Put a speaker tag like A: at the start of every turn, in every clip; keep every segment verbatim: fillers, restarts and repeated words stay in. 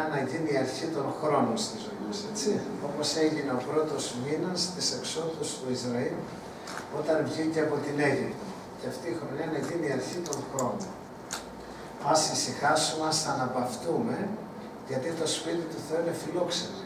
A: να γίνει η αρχή των χρόνων στη ζωή μας, έτσι. Όπως έγινε ο πρώτος μήνας της εξόδου του Ισραήλ όταν βγήκε από την Αίγυπτο. Και αυτή η χρονιά να γίνει η αρχή των χρόνων. Ας ησυχάσουμε, ας αναπαυτούμε, γιατί το σπίτι του Θεού είναι φιλόξενο.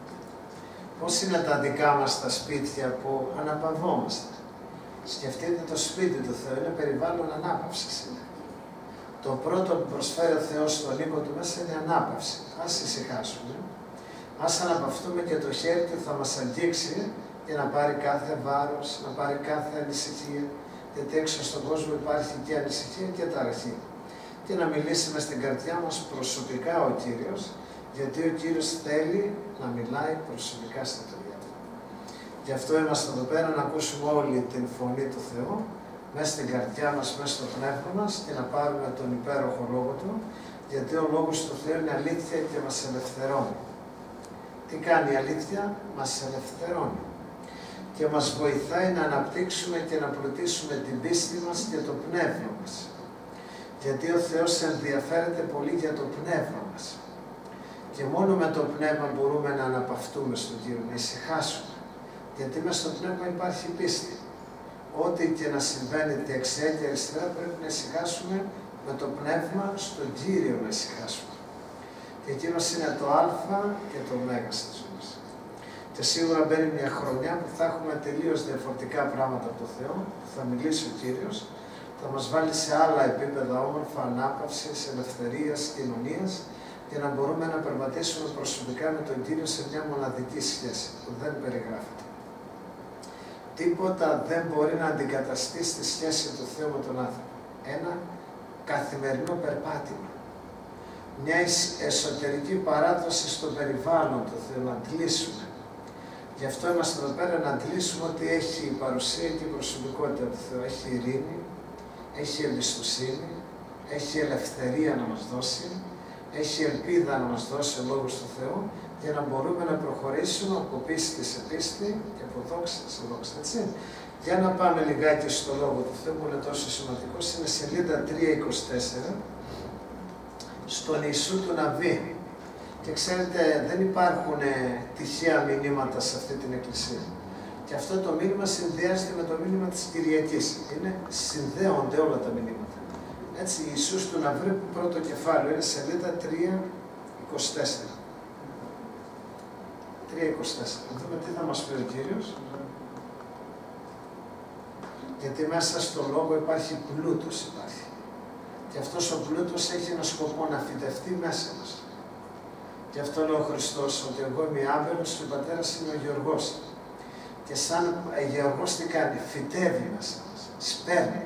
A: Πώς είναι τα δικά μας τα σπίτια που αναπαυόμαστε? Σκεφτείτε, το σπίτι του Θεού είναι περιβάλλον ανάπαυσης. Είναι. Το πρώτο που προσφέρει ο Θεός στον οίκο του μέσα είναι ανάπαυση. Ας ησυχάσουμε, ας αναπαυτούμε και το χέρι του θα μας αγγίξει για να πάρει κάθε βάρος, να πάρει κάθε ανησυχία, γιατί έξω στον κόσμο υπάρχει και ανησυχία και ταραχή. Και να μιλήσει μες στην καρδιά μας προσωπικά ο Κύριος, γιατί ο Κύριος θέλει να μιλάει προσωπικά στα παιδιά του. Γι' αυτό είμαστε εδώ πέρα να ακούσουμε όλη την φωνή του Θεού, μέσα στην καρδιά μας, μέσα στο πνεύμα μας και να πάρουμε τον υπέροχο Λόγο Του, γιατί ο Λόγος του Θεού είναι αλήθεια και μας ελευθερώνει. Τι κάνει η αλήθεια? Μας ελευθερώνει και μας βοηθάει να αναπτύξουμε και να πλουτίσουμε την πίστη μας και το πνεύμα μας. Γιατί ο Θεός ενδιαφέρεται πολύ για το πνεύμα μας. Και μόνο με το πνεύμα μπορούμε να αναπαυτούμε στον Κύριο, να ησυχάσουμε. Γιατί μέσα στο πνεύμα υπάρχει πίστη. Ό,τι και να συμβαίνει δεξιά και αριστερά πρέπει να ησυχάσουμε με το πνεύμα στον Κύριο να ησυχάσουμε. Και εκείνος είναι το α και το ω στη ζωή μας. Και σίγουρα μπαίνει μια χρονιά που θα έχουμε τελείως διαφορετικά πράγματα από τον Θεό, που θα μιλήσει ο Κύριος, θα μας βάλει σε άλλα επίπεδα όμορφα ανάπαυσης, ελευθερίας, κοινωνίας, για να μπορούμε να περπατήσουμε προσωπικά με τον Κύριο σε μια μοναδική σχέση που δεν περιγράφεται. Τίποτα δεν μπορεί να αντικαταστήσει τη σχέση του Θεού με τον άνθρωπο. Ένα καθημερινό περπάτημα. Μια εσωτερική παράδοση στο περιβάλλον του Θεού, να αντλήσουμε. Γι' αυτό είμαστε εδώ πέρα να αντλήσουμε ότι έχει η παρουσία και η προσωπικότητα του Θεού. Έχει ειρήνη, έχει εμπιστοσύνη, έχει ελευθερία να μας δώσει, έχει ελπίδα να μας δώσει ο Λόγος του Θεού, για να μπορούμε να προχωρήσουμε από πίστη σε πίστη και από δόξα σε δόξα, έτσι. Για να πάμε λιγάκι στο Λόγο του Θεού που είναι τόσο σημαντικός, είναι σελίδα τριακόσια είκοσι τέσσερα, στον Ιησού του Ναβί. Και ξέρετε, δεν υπάρχουν τυχαία μηνύματα σε αυτή την εκκλησία. Και αυτό το μήνυμα συνδυάζεται με το μήνυμα της Κυριακής. Είναι, συνδέονται όλα τα μηνύματα. Έτσι, Ιησούς του Ναβί, πρώτο κεφάλαιο, είναι σελίδα τριακόσια είκοσι τέσσερα. τριακόσια είκοσι τέσσερα. Να δούμε τι θα μας πει ο Κύριος. Γιατί μέσα στο Λόγο υπάρχει πλούτος, υπάρχει. Και αυτός ο πλούτος έχει ένα σκοπό να φυτευτεί μέσα μας. Γι' αυτό λέει ο Χριστός ότι εγώ είμαι άβερος και ο πατέρας είναι ο Γεωργός. Και σαν Γεωργός τι κάνει? Φυτεύει μέσα μας, σπέρνει.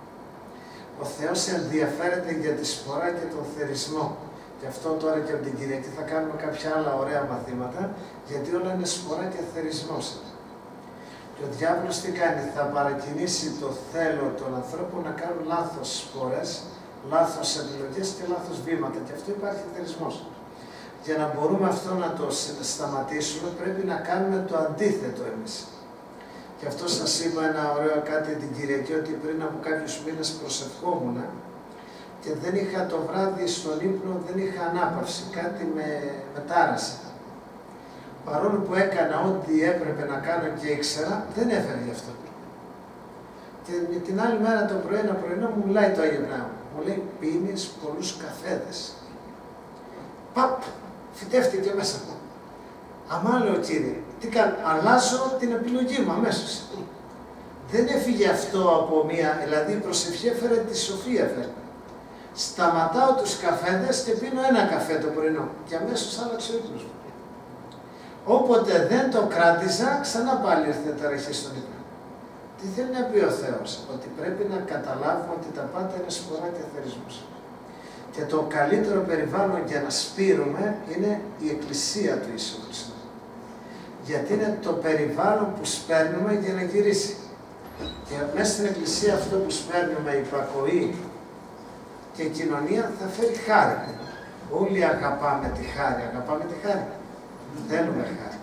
A: Ο Θεός ενδιαφέρεται για τη σπορά και τον θερισμό. Γι' αυτό τώρα και από την Κυριακή θα κάνουμε κάποια άλλα ωραία μαθήματα, γιατί όλα είναι σπορά και θερισμός. Και ο διάβολος τι κάνει? Θα παρακινήσει το θέλω των ανθρώπων να κάνουν λάθος σπορές, λάθος επιλογές και λάθος βήματα. Και αυτό υπάρχει θερισμός. Για να μπορούμε αυτό να το σταματήσουμε, πρέπει να κάνουμε το αντίθετο εμείς. Και αυτό σας είπα ένα ωραίο κάτι την Κυριακή, ότι πριν από κάποιους μήνες προσευχόμουν και δεν είχα το βράδυ στον ύπνο, δεν είχα ανάπαυση, κάτι με, με τάρασε. Παρόλο που έκανα ό,τι έπρεπε να κάνω και ήξερα, δεν έφερε γι' αυτό. Και την άλλη μέρα το πρωί, ένα πρωινό, μου μιλάει το Άγιο Πνεύμα. Μου λέει, πίνεις πολλούς καφέδες. Παπ, φυτεύτηκε μέσα μου. Αμά, λέω, Κύριε, τι κάνω? Αλλάζω την επιλογή μου αμέσως. Δεν έφυγε αυτό από μία, δηλαδή η προσευχή έφερε τη σοφία, έφερε. Σταματάω τους καφέδες και πίνω ένα καφέ το πρωινό και αμέσως άλλαξε ο ύπνος μου. Όποτε δεν το κράτηζα, ξανά πάλι ήρθε ταραχή στον ύπνο. Τι θέλει να πει ο Θεός? Ότι πρέπει να καταλάβουμε ότι τα πάντα είναι σπορά και θερισμός. Και το καλύτερο περιβάλλον για να σπείρουμε είναι η Εκκλησία του Ιησού Χριστού. Γιατί είναι το περιβάλλον που σπέρνουμε για να γυρίσει. Και μέσα στην Εκκλησία αυτό που σπέρνουμε, η υπακοή και η κοινωνία, θα φέρει χάρη. Όλοι αγαπάμε τη χάρη. Αγαπάμε τη χάρη. Θέλουμε χάρη.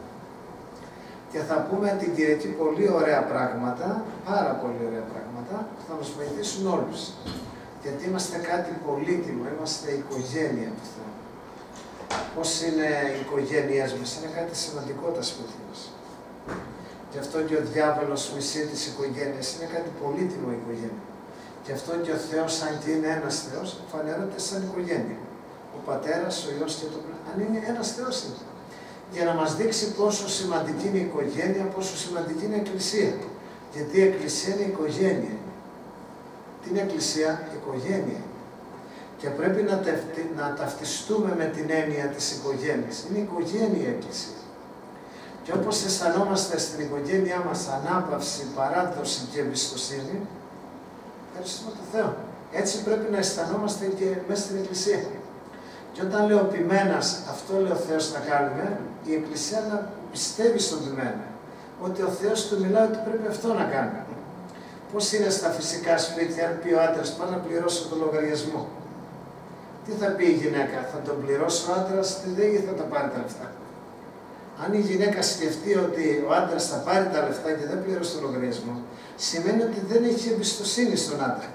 A: Και θα πούμε την Κυριακή πολύ ωραία πράγματα, πάρα πολύ ωραία πράγματα, που θα μας βοηθήσουν όλους. Γιατί είμαστε κάτι πολύτιμο, είμαστε οικογένεια του Θεού. πώς είναι οι οικογένειές μας. Είναι κάτι σημαντικό τα σπίτια μας. Γι' αυτό και ο διάβολος μισεί τις οικογένειες. Είναι κάτι πολύτιμο η οικογένεια. Γι' αυτό και ο Θεός, αν και είναι ένας Θεός, φανερώνεται σαν οικογένεια. Ο Πατέρας, ο Υιός και το Πνεύμα. Αν είναι ένας Θεός είναι. Για να μας δείξει πόσο σημαντική είναι η οικογένεια, πόσο σημαντική είναι η Εκκλησία. Γιατί η Εκκλησία είναι η οικογένεια. Τι είναι η Εκκλησία? Η οικογένεια. Και πρέπει να, ταυτι, να ταυτιστούμε με την έννοια της οικογένειας. Είναι η οικογένεια η Εκκλησία. Και όπως αισθανόμαστε στην οικογένειά μας ανάπαυση, παράδοση και εμπιστοσύνη, ευχαριστούμε τον Θεό. Έτσι πρέπει να αισθανόμαστε και μέσα στην Εκκλησία. Και όταν λέω ποιμένας, αυτό λέει ο Θεός να κάνουμε, η Εκκλησία να πιστεύει στον ποιμένα. Ότι ο Θεός του μιλάει ότι πρέπει αυτό να κάνουμε. Πώς είναι στα φυσικά σπίτια, αν πει ο άντρας, πάω να πληρώσω τον λογαριασμό. Τι θα πει η γυναίκα, θα τον πληρώσει ο άντρας, τι δεν θα τα πάρει τα λεφτά. Αν η γυναίκα σκεφτεί ότι ο άντρας θα πάρει τα λεφτά και δεν πληρώσει τον λογαριασμό, σημαίνει ότι δεν έχει εμπιστοσύνη στον άντρα.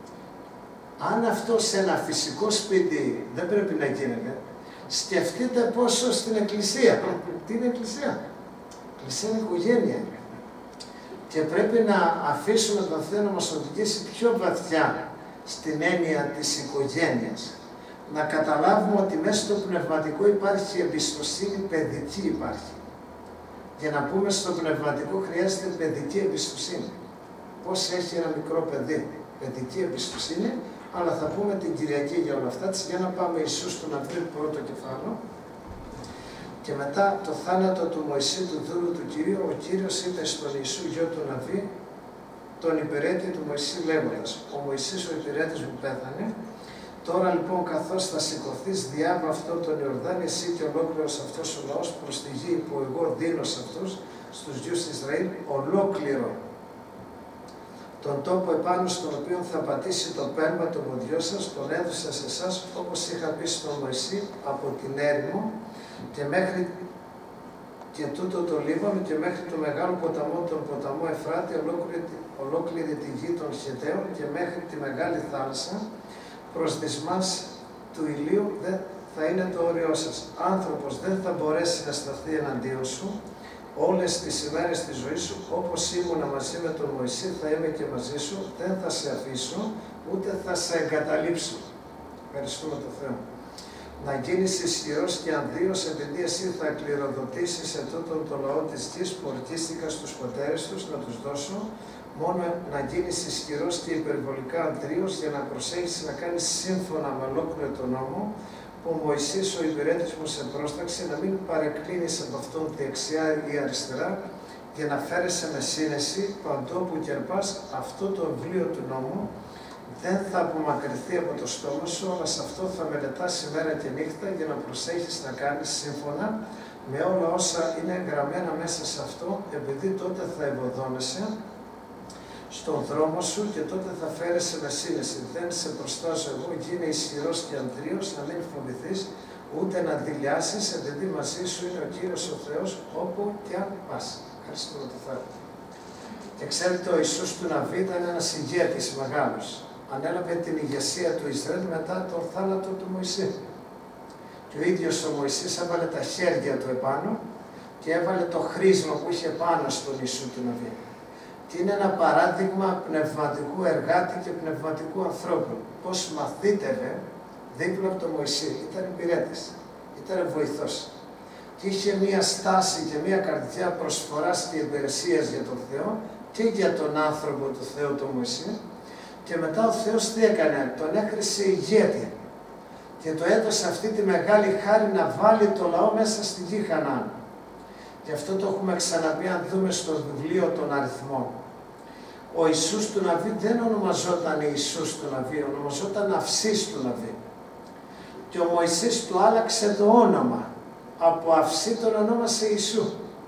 A: Αν αυτό σε ένα φυσικό σπίτι δεν πρέπει να γίνεται, σκεφτείτε πόσο στην Εκκλησία. Τι είναι Εκκλησία? Εκκλησία είναι οικογένεια. Και πρέπει να αφήσουμε τον Θεό να μας οδηγήσει πιο βαθιά στην έννοια της οικογένειας. Να καταλάβουμε ότι μέσα στο πνευματικό υπάρχει εμπιστοσύνη, παιδική υπάρχει. Για να πούμε στο πνευματικό χρειάζεται παιδική εμπιστοσύνη. Πώς έχει ένα μικρό παιδί παιδική εμπιστοσύνη, αλλά θα πούμε την Κυριακή για όλα αυτά. Για να πάμε Ιησούς του Ναβί, πρώτο κεφάλαιο. Και μετά το θάνατο του Μωυσή, του δούλου του Κυρίου, ο Κύριος είπε στον Ιησού, γιο του Ναβί, τον υπηρέτη του Μωυσή, λέγοντας: ο Μωυσής ο υπηρέτης μου πέθανε. Τώρα λοιπόν, καθώς θα σηκωθείς διάβα αυτό τον Ιορδάνη, εσύ και ολόκληρος αυτός ο λαός προς τη γη που εγώ δίνω σε αυτούς, στους γιους Ισραήλ, ολόκληρο τον τόπο επάνω στον οποίο θα πατήσει το πέρμα των ποδιών σας, τον έδωσα σε εσάς, όπως είχα πει στον Μωυσή, από την έρημο και μέχρι και τούτο το Λίβανο και μέχρι το μεγάλο ποταμό, τον ποταμό Εφράτη, ολόκληρη, ολόκληρη τη γη των Χεταίων και μέχρι τη μεγάλη θάλασσα, προς δυσμάς του ηλίου δεν θα είναι το όριό σας. Άνθρωπος δεν θα μπορέσει να σταθεί εναντίον σου όλες τις ημέρες της ζωής σου, όπως ήμουνα μαζί με τον Μωυσή, θα είμαι και μαζί σου, δεν θα σε αφήσω, ούτε θα σε εγκαταλείψω. Ευχαριστούμε τον Θεό. Να γίνεις ισχυρός και ανδρείος, επειδή εσύ θα κληροδοτήσεις σε τούτον το λαό της γης που ορκίστηκα στους πατέρες τους να τους δώσω, μόνο να γίνεις ισχυρός και υπερβολικά ανδρείος για να προσέχεις να κάνεις σύμφωνα με ολόκληρο τον νόμο που ο Μωυσής ο υπηρέτης μου σε πρόσταξε, να μην παρεκκλίνεις από αυτόν δεξιά ή αριστερά, για να φέρεσαι με σύνεση παντού όπου κερπάς αυτό το βιβλίο του νόμου, δεν θα απομακρυνθεί από το στόμα σου, αλλά σε αυτό θα μελετάς ημέρα και νύχτα για να προσέχεις να κάνεις σύμφωνα με όλα όσα είναι γραμμένα μέσα σε αυτό, επειδή τότε θα ευωδώνεσαι στον δρόμο σου και τότε θα φέρεσαι με σύνεση. Δεν σε προστάζω εγώ, γίνε ισχυρός και ανδρείος, να μην φοβηθείς, ούτε να δειλιάσεις, επειδή μαζί σου είναι ο Κύριος ο Θεός, όπου και αν πας. Ευχαριστούμε τον Θεό. Και ξέρετε, ο Ιησούς του Ναβί ήταν ένας ηγέτης μεγάλος. Ανέλαβε την ηγεσία του Ισραήλ μετά τον θάνατο του Μωυσή. Και ο ίδιος ο Μωυσής έβαλε τα χέρια του επάνω και έβαλε το χρήσμα που είχε πάνω στον Ιησού του Ναβί. Και είναι ένα παράδειγμα πνευματικού εργάτη και πνευματικού ανθρώπου. Πώς μαθήτευε δίπλα από τον Μωυσή. Ήταν υπηρέτης, ήταν βοηθός. Και είχε μία στάση και μία καρδιά προσφοράς και υπηρεσίας για τον Θεό και για τον άνθρωπο του Θεού, τον Μωυσή. Και μετά ο Θεός τι έκανε, τον έκρισε ηγέτη. Και το έδωσε αυτή τη μεγάλη χάρη να βάλει το λαό μέσα στη γη Χαναάν. Γι' αυτό το έχουμε ξαναπεί, αν δούμε στο βιβλίο των αριθμών. Ο Ιησούς του Ναβί δεν ονομαζόταν Ιησούς του Ναβί, ονομαζόταν Αυσής του Ναβί. Και ο Μωυσής του άλλαξε το όνομα. Από Αυσή τον ονόμασε Ιησού.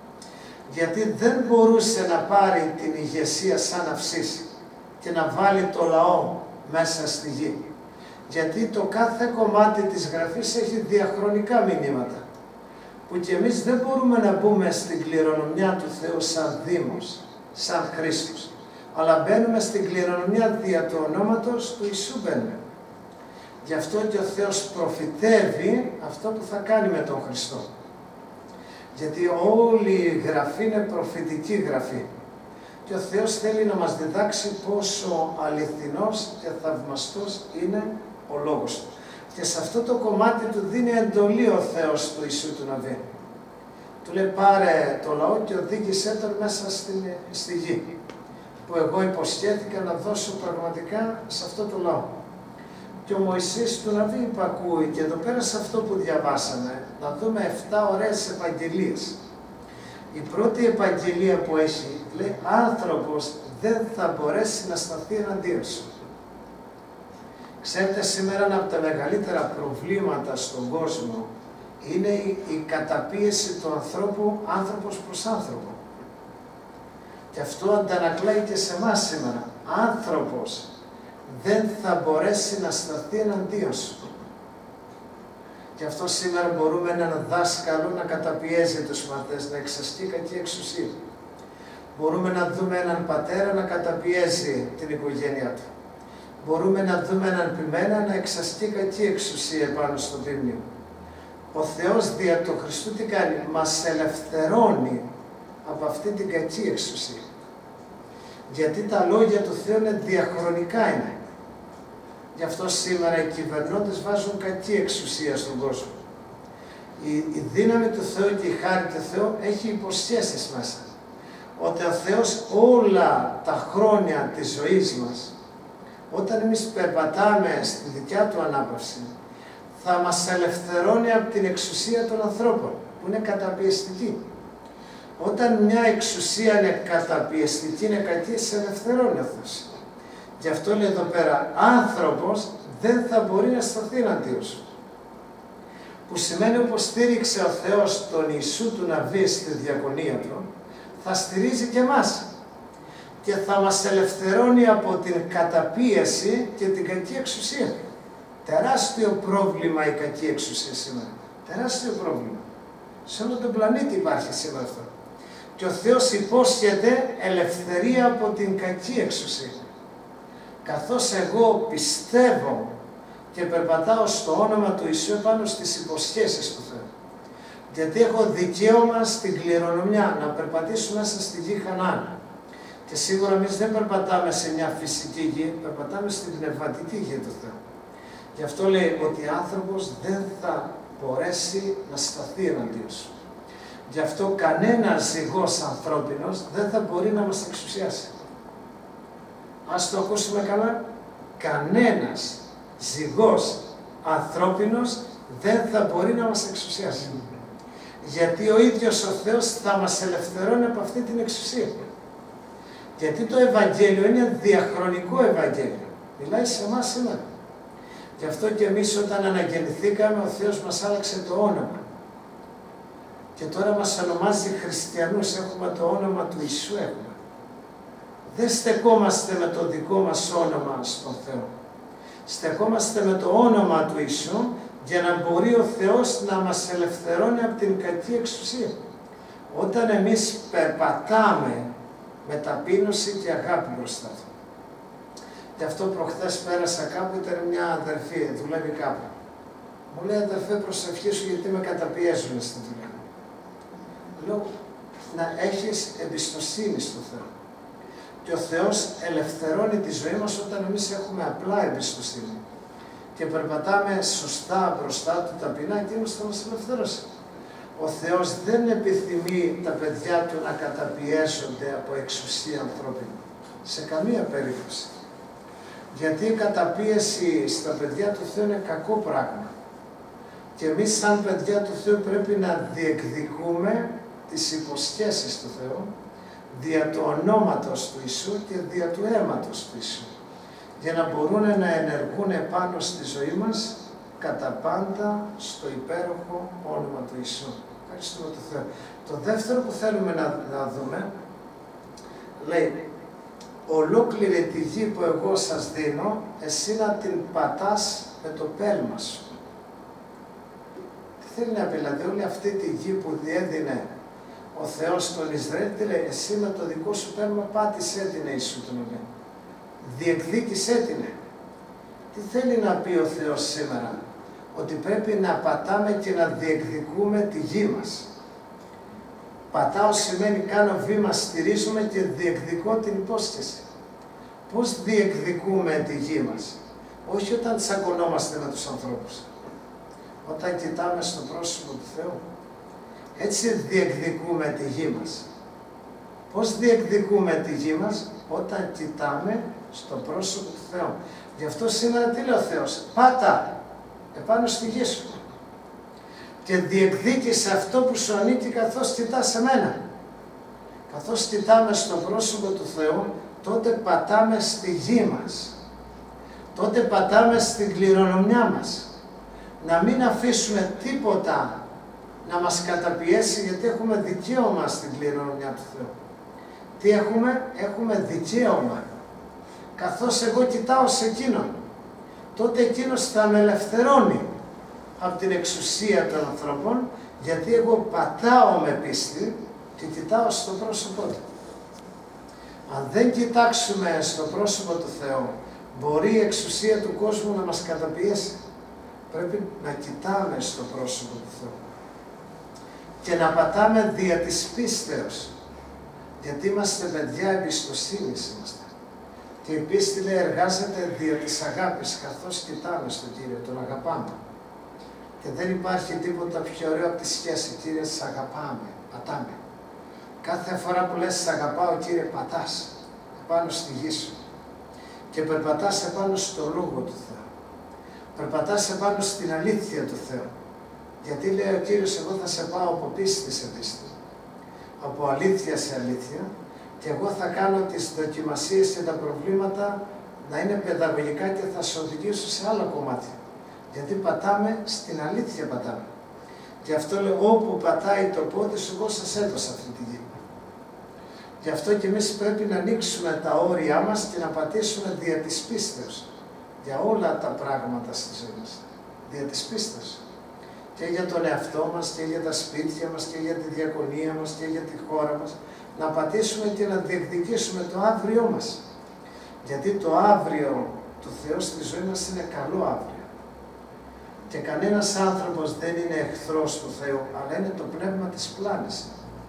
A: Γιατί δεν μπορούσε να πάρει την ηγεσία σαν Αυσής και να βάλει το λαό μέσα στη γη. Γιατί το κάθε κομμάτι της Γραφής έχει διαχρονικά μηνύματα. Που και εμείς δεν μπορούμε να μπούμε στην κληρονομιά του Θεού σαν Δήμος, σαν Χριστός. Αλλά μπαίνουμε στην κληρονομιά δια του ονόματος του Ιησού μπαίνουμε. Γι' αυτό και ο Θεός προφητεύει αυτό που θα κάνει με τον Χριστό. Γιατί όλη η γραφή είναι προφητική γραφή. Και ο Θεός θέλει να μας διδάξει πόσο αληθινός και θαυμαστός είναι ο Λόγος Του. Και σε αυτό το κομμάτι Του δίνει εντολή ο Θεός του Ιησού του Ναβί. Του λέει πάρε το λαό και οδήγησέ τον μέσα στη, στη γη. Που εγώ υποσχέθηκα να δώσω πραγματικά σε αυτό το λαό. Και ο Μωυσής του Ναβί υπακούει και εδώ πέρα σε αυτό που διαβάσαμε να δούμε εφτά ωραίες επαγγελίες. Η πρώτη επαγγελία που έχει λέει άνθρωπος δεν θα μπορέσει να σταθεί εναντίον σου. Ξέρετε σήμερα ένα από τα μεγαλύτερα προβλήματα στον κόσμο είναι η, η καταπίεση του ανθρώπου άνθρωπος προς άνθρωπο. Και αυτό αντανακλάει και σε εμάς σήμερα. Άνθρωπος δεν θα μπορέσει να σταθεί εναντίον σου. Και αυτό σήμερα μπορούμε έναν δάσκαλο να καταπιέζει τους μαθητές, να εξασκεί κακή εξουσία. Μπορούμε να δούμε έναν πατέρα να καταπιέζει την οικογένειά του. Μπορούμε να δούμε έναν ποιμένα να εξασκεί κακή εξουσία πάνω στο δίμνιο. Ο Θεός δια του Χριστού τι κάνει, μας ελευθερώνει από αυτή την κακή εξουσία. Γιατί τα λόγια του Θεού είναι διαχρονικά είναι. Γι' αυτό σήμερα οι κυβερνώντες βάζουν κακή εξουσία στον κόσμο. Η, η δύναμη του Θεού και η χάρη του Θεού έχει υποσχέσεις μέσα. Ότι ο Θεός όλα τα χρόνια της ζωής μας, όταν εμείς περπατάμε στη δικιά Του ανάπαυση, θα μας ελευθερώνει από την εξουσία των ανθρώπων, που είναι καταπιεστική. Όταν μια εξουσία είναι καταπιεστική, είναι κακή, σε ελευθερώνει ο Θεός. Γι' αυτό λέει εδώ πέρα, άνθρωπος δεν θα μπορεί να σταθεί εναντίον σου. Που σημαίνει όπως στήριξε ο Θεός τον Ιησού του Ναβί στη διακονία Του, θα στηρίζει και εμάς. Και θα μας ελευθερώνει από την καταπίεση και την κακή εξουσία. Τεράστιο πρόβλημα η κακή εξουσία σήμερα. Τεράστιο πρόβλημα. Σε όλο τον πλανήτη υπάρχει σήμερα αυτό. Και ο Θεός υπόσχεται ελευθερία από την κακή εξουσία. Καθώς εγώ πιστεύω και περπατάω στο όνομα του Ιησού επάνω στις υποσχέσεις του Θεού. Γιατί έχω δικαίωμα στην κληρονομιά να περπατήσω μέσα στη γη Χαναάν. Και σίγουρα εμείς δεν περπατάμε σε μια φυσική γη, περπατάμε στην πνευματική γη του Θεού. Γι' αυτό λέει ότι ο άνθρωπος δεν θα μπορέσει να σταθεί εναντίον σου. Γι' αυτό κανένας ζυγός ανθρώπινος δεν θα μπορεί να μας εξουσιάσει. Ας το ακούσουμε καλά. Κανένας ζυγός ανθρώπινος δεν θα μπορεί να μας εξουσιάσει. Γιατί ο ίδιος ο Θεός θα μας ελευθερώνει από αυτή την εξουσία. Γιατί το Ευαγγέλιο είναι διαχρονικό Ευαγγέλιο. Μιλάει σε εμάς σήμερα. Γι' αυτό και εμείς όταν αναγεννηθήκαμε, ο Θεός μας άλλαξε το όνομα. Και τώρα μας ονομάζει χριστιανούς, έχουμε το όνομα του Ιησού έχουμε. Δεν στεκόμαστε με το δικό μας όνομα στον Θεό. Στεκόμαστε με το όνομα του Ιησού για να μπορεί ο Θεός να μας ελευθερώνει από την κακή εξουσία. Όταν εμείς περπατάμε με ταπείνωση και αγάπη μπροστά Του. Και αυτό προχθές πέρασα κάπου, ήταν μια αδερφή, δουλεύει κάπου. Μου λέει αδερφέ προσευχή σου γιατί με καταπιέζουν στην δουλειά. Λέω να έχεις εμπιστοσύνη στο Θεό. Και ο Θεός ελευθερώνει τη ζωή μας όταν εμείς έχουμε απλά εμπιστοσύνη. Και περπατάμε σωστά μπροστά Του ταπεινά και Εκείνος θα μας ελευθερώσει. Ο Θεός δεν επιθυμεί τα παιδιά Του να καταπιέζονται από εξουσία ανθρώπινη. Σε καμία περίπτωση. Γιατί η καταπίεση στα παιδιά του Θεού είναι κακό πράγμα. Και εμείς σαν παιδιά του Θεού πρέπει να διεκδικούμε τις υποσχέσεις του Θεού δια του ονόματος του Ιησού και δια του αίματος του Ιησού. Για να μπορούν να ενεργούν επάνω στη ζωή μας κατά πάντα στο υπέροχο όνομα του Ιησού. Ευχαριστούμε τον Θεό. Το δεύτερο που θέλουμε να, να δούμε λέει ολόκληρη τη γη που εγώ σας δίνω, εσύ να την πατάς με το πέλμα σου. Τι θέλει να πει, δηλαδή όλη αυτή τη γη που διέδινε ο Θεός στον Ισραήλ, τι λέει, εσύ με το δικό σου πέλμα πάτησέ την Ιησού τον Ιησού. Διεκδίκησέ την. Τι Τι θέλει να πει ο Θεός σήμερα? Ότι πρέπει να πατάμε και να διεκδικούμε τη γη μας. Πατάω σημαίνει κάνω βήμα, στηρίζουμε και διεκδικώ την υπόσχεση. Πώς διεκδικούμε τη γη μας? Όχι όταν τσακωνόμαστε με τους ανθρώπους. Όταν κοιτάμε στο πρόσωπο του Θεού. Έτσι διεκδικούμε τη γη μας. Πώς διεκδικούμε τη γη μας? Όταν κοιτάμε στο πρόσωπο του Θεού. Γι' αυτό σήμερα τι λέει ο Θεός? Πάτα επάνω στη γη σου και διεκδίκησε αυτό που σου ανήκει καθώς κοιτάς σε μένα. Καθώς κοιτάμε στο πρόσωπο του Θεού, τότε πατάμε στη γη μας. Τότε πατάμε στην κληρονομιά μας. Να μην αφήσουμε τίποτα να μας καταπιέσει, γιατί έχουμε δικαίωμα στην κληρονομιά του Θεού. Τι έχουμε? Έχουμε δικαίωμα. Καθώς εγώ κοιτάω σε Εκείνον, τότε Εκείνος θα με ελευθερώνει από την εξουσία των ανθρώπων, γιατί εγώ πατάω με πίστη και κοιτάω στο πρόσωπό του. Αν δεν κοιτάξουμε στο πρόσωπο του Θεού, μπορεί η εξουσία του κόσμου να μας καταπιέσει. Πρέπει να κοιτάμε στο πρόσωπο του Θεού και να πατάμε δια της πίστεως, γιατί είμαστε παιδιά εμπιστοσύνης είμαστε. Και η πίστη, λέει, εργάζεται δια της αγάπης, καθώς κοιτάμε στον Κύριο, τον αγαπάμε. Και δεν υπάρχει τίποτα πιο ωραίο από τη σχέση. Κύριε, σ' αγαπάμε, πατάμε. Κάθε φορά που λες σ' αγαπάω, Κύριε, πατάς επάνω στη γη σου. Και περπατάς επάνω στο Λόγο του Θεού. Περπατάς επάνω στην αλήθεια του Θεού. Γιατί λέει ο Κύριος, εγώ θα σε πάω από πίστη σε πίστη, από αλήθεια σε αλήθεια, και εγώ θα κάνω τις δοκιμασίες και τα προβλήματα να είναι παιδαγωγικά και θα σε οδηγήσω σε άλλα κομμάτια. Γιατί πατάμε στην αλήθεια, πατάμε. Γι' αυτό λέω, όπου πατάει το πόδι σου, εγώ σας έδωσα αυτή τη γη. Γι' αυτό και εμείς πρέπει να ανοίξουμε τα όρια μας και να πατήσουμε δια της πίστεως για όλα τα πράγματα στη ζωή μας. Δια της πίστεως. Και για τον εαυτό μας, και για τα σπίτια μας, και για τη διακονία μας, και για τη χώρα μας. Να πατήσουμε και να διεκδικήσουμε το αύριό μας. Γιατί το αύριο του Θεού στη ζωή μας είναι καλό αύριο. Και κανένας άνθρωπος δεν είναι εχθρός του Θεού, αλλά είναι το πνεύμα της πλάνης.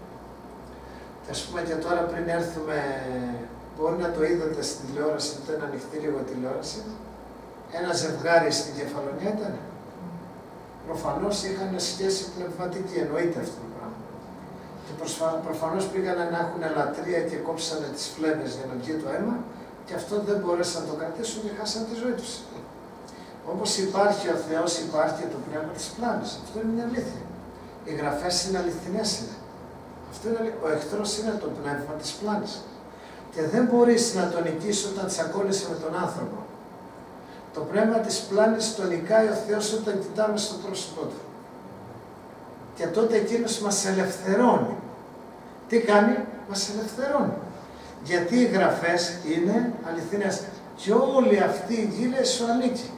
A: Και ας πούμε και τώρα πριν έρθουμε, μπορεί να το είδατε στην τηλεόραση, ήταν ανοιχτή λίγο τηλεόραση, ένα ζευγάρι στην Κεφαλονιά ήταν. Προφανώς είχαν σχέση πνευματική, εννοείται αυτό το πράγμα. Και προφανώς πήγανε να έχουν λατρεία και κόψανε τις φλέβες για να βγει το αίμα, και αυτό δεν μπορέσαν να το κρατήσουν και χάσαν τη ζωή τους. Όπως υπάρχει ο Θεός, υπάρχει το πνεύμα της πλάνης. Αυτό είναι μια αλήθεια. Οι γραφές είναι αληθινές είναι. Αυτό είναι, ο εχθρός είναι το πνεύμα της πλάνης. Και δεν μπορείς να τον νικήσεις όταν τσακώνεσαι με τον άνθρωπο. Το πνεύμα της πλάνης το νικάει ο Θεός όταν κοιτάμε στο πρόσωπό του. Και τότε εκείνος μας ελευθερώνει. Τι κάνει? Μας ελευθερώνει. Γιατί οι γραφές είναι αληθινές. Και όλη αυτή η γη, λέει, σου ανήκει.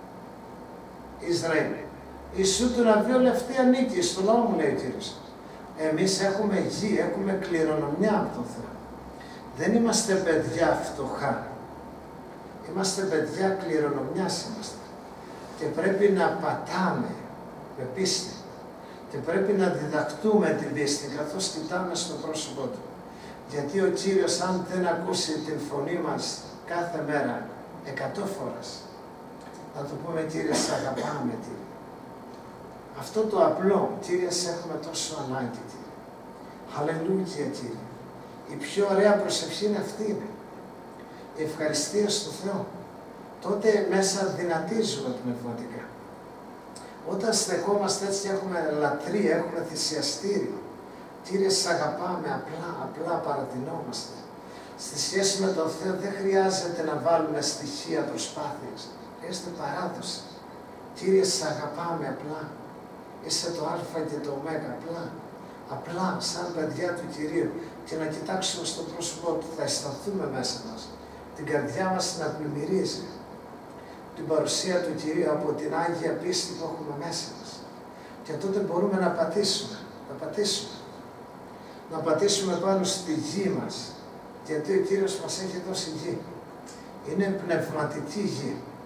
A: Ισραήλ. Η σου του να βγει όλη αυτή ανήκει. Στο λαό μου, λέει ο Κύριος. Εμείς έχουμε γη, έχουμε κληρονομιά από τον Θεό. Δεν είμαστε παιδιά φτωχά. Είμαστε παιδιά κληρονομιάς είμαστε. Και πρέπει να πατάμε με πίστη. Και πρέπει να διδακτούμε την πίστη καθώς κοιτάμε στο πρόσωπό του. Γιατί ο Κύριος, αν δεν ακούσει την φωνή μας κάθε μέρα, εκατό φορές, να του πούμε, Κύριε, σ' αγαπάμε, Κύριε. Αυτό το απλό, Κύριε, σε έχουμε τόσο ανάγκη, Κύριε. Χαλελούκια, Κύριε. Η πιο ωραία προσευχή είναι αυτή είναι. Η ευχαριστία στο Θεό. Τότε μέσα δυνατίζουμε πνευματικά. Όταν στεκόμαστε έτσι και έχουμε λατρεία, έχουμε θυσιαστήριο. Κύριε, σ' αγαπάμε, απλά, απλά παρατηνόμαστε. Στη σχέση με τον Θεό δεν χρειάζεται να βάλουμε στοιχεία προσπάθειας. Χρειάζεται παράδοση. Κύριε, σ' αγαπάμε απλά. Είσαι το α και το ω, απλά. Απλά, σαν παιδιά του Κυρίου. Και να κοιτάξουμε στο πρόσωπό του, θα αισθανθούμε μέσα μας. Την καρδιά μας να πλημμυρίζει την παρουσία του Κυρίου από την Άγια πίστη που έχουμε μέσα μας. Και τότε μπορούμε να πατήσουμε, να πατήσουμε. Να πατήσουμε πάνω στη γη μας. Γιατί ο Κύριος μας έχει δώσει γη. Είναι πνευματική γη.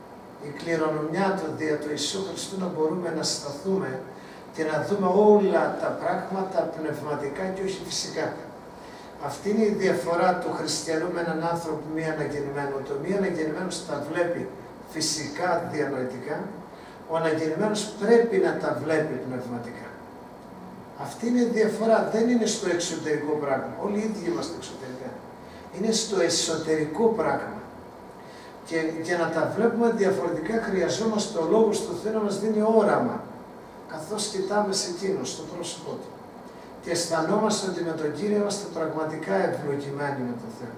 A: η κληρονομιά του δια του Ιησού Χριστού να μπορούμε να σταθούμε και να δούμε όλα τα πράγματα πνευματικά και όχι φυσικά. Αυτή είναι η διαφορά του χριστιανού με έναν άνθρωπο μη αναγεννημένο. Το μη αναγεννημένος τα βλέπει φυσικά, διανοητικά, ο αναγεννημένος πρέπει να τα βλέπει πνευματικά. Αυτή είναι η διαφορά, δεν είναι στο εξωτερικό πράγμα. Όλοι οι ίδιοι είμαστε εξωτερικά. Είναι στο εσωτερικό πράγμα. Και για να τα βλέπουμε διαφορετικά χρειαζόμαστε ο Λόγος του Θεού να μας δίνει όραμα, καθώς κοιτάμε σε εκείνο, στο πρόσωπό του. Και αισθανόμαστε ότι με τον Κύριο είμαστε πραγματικά ευλογημένοι με τον Θεό.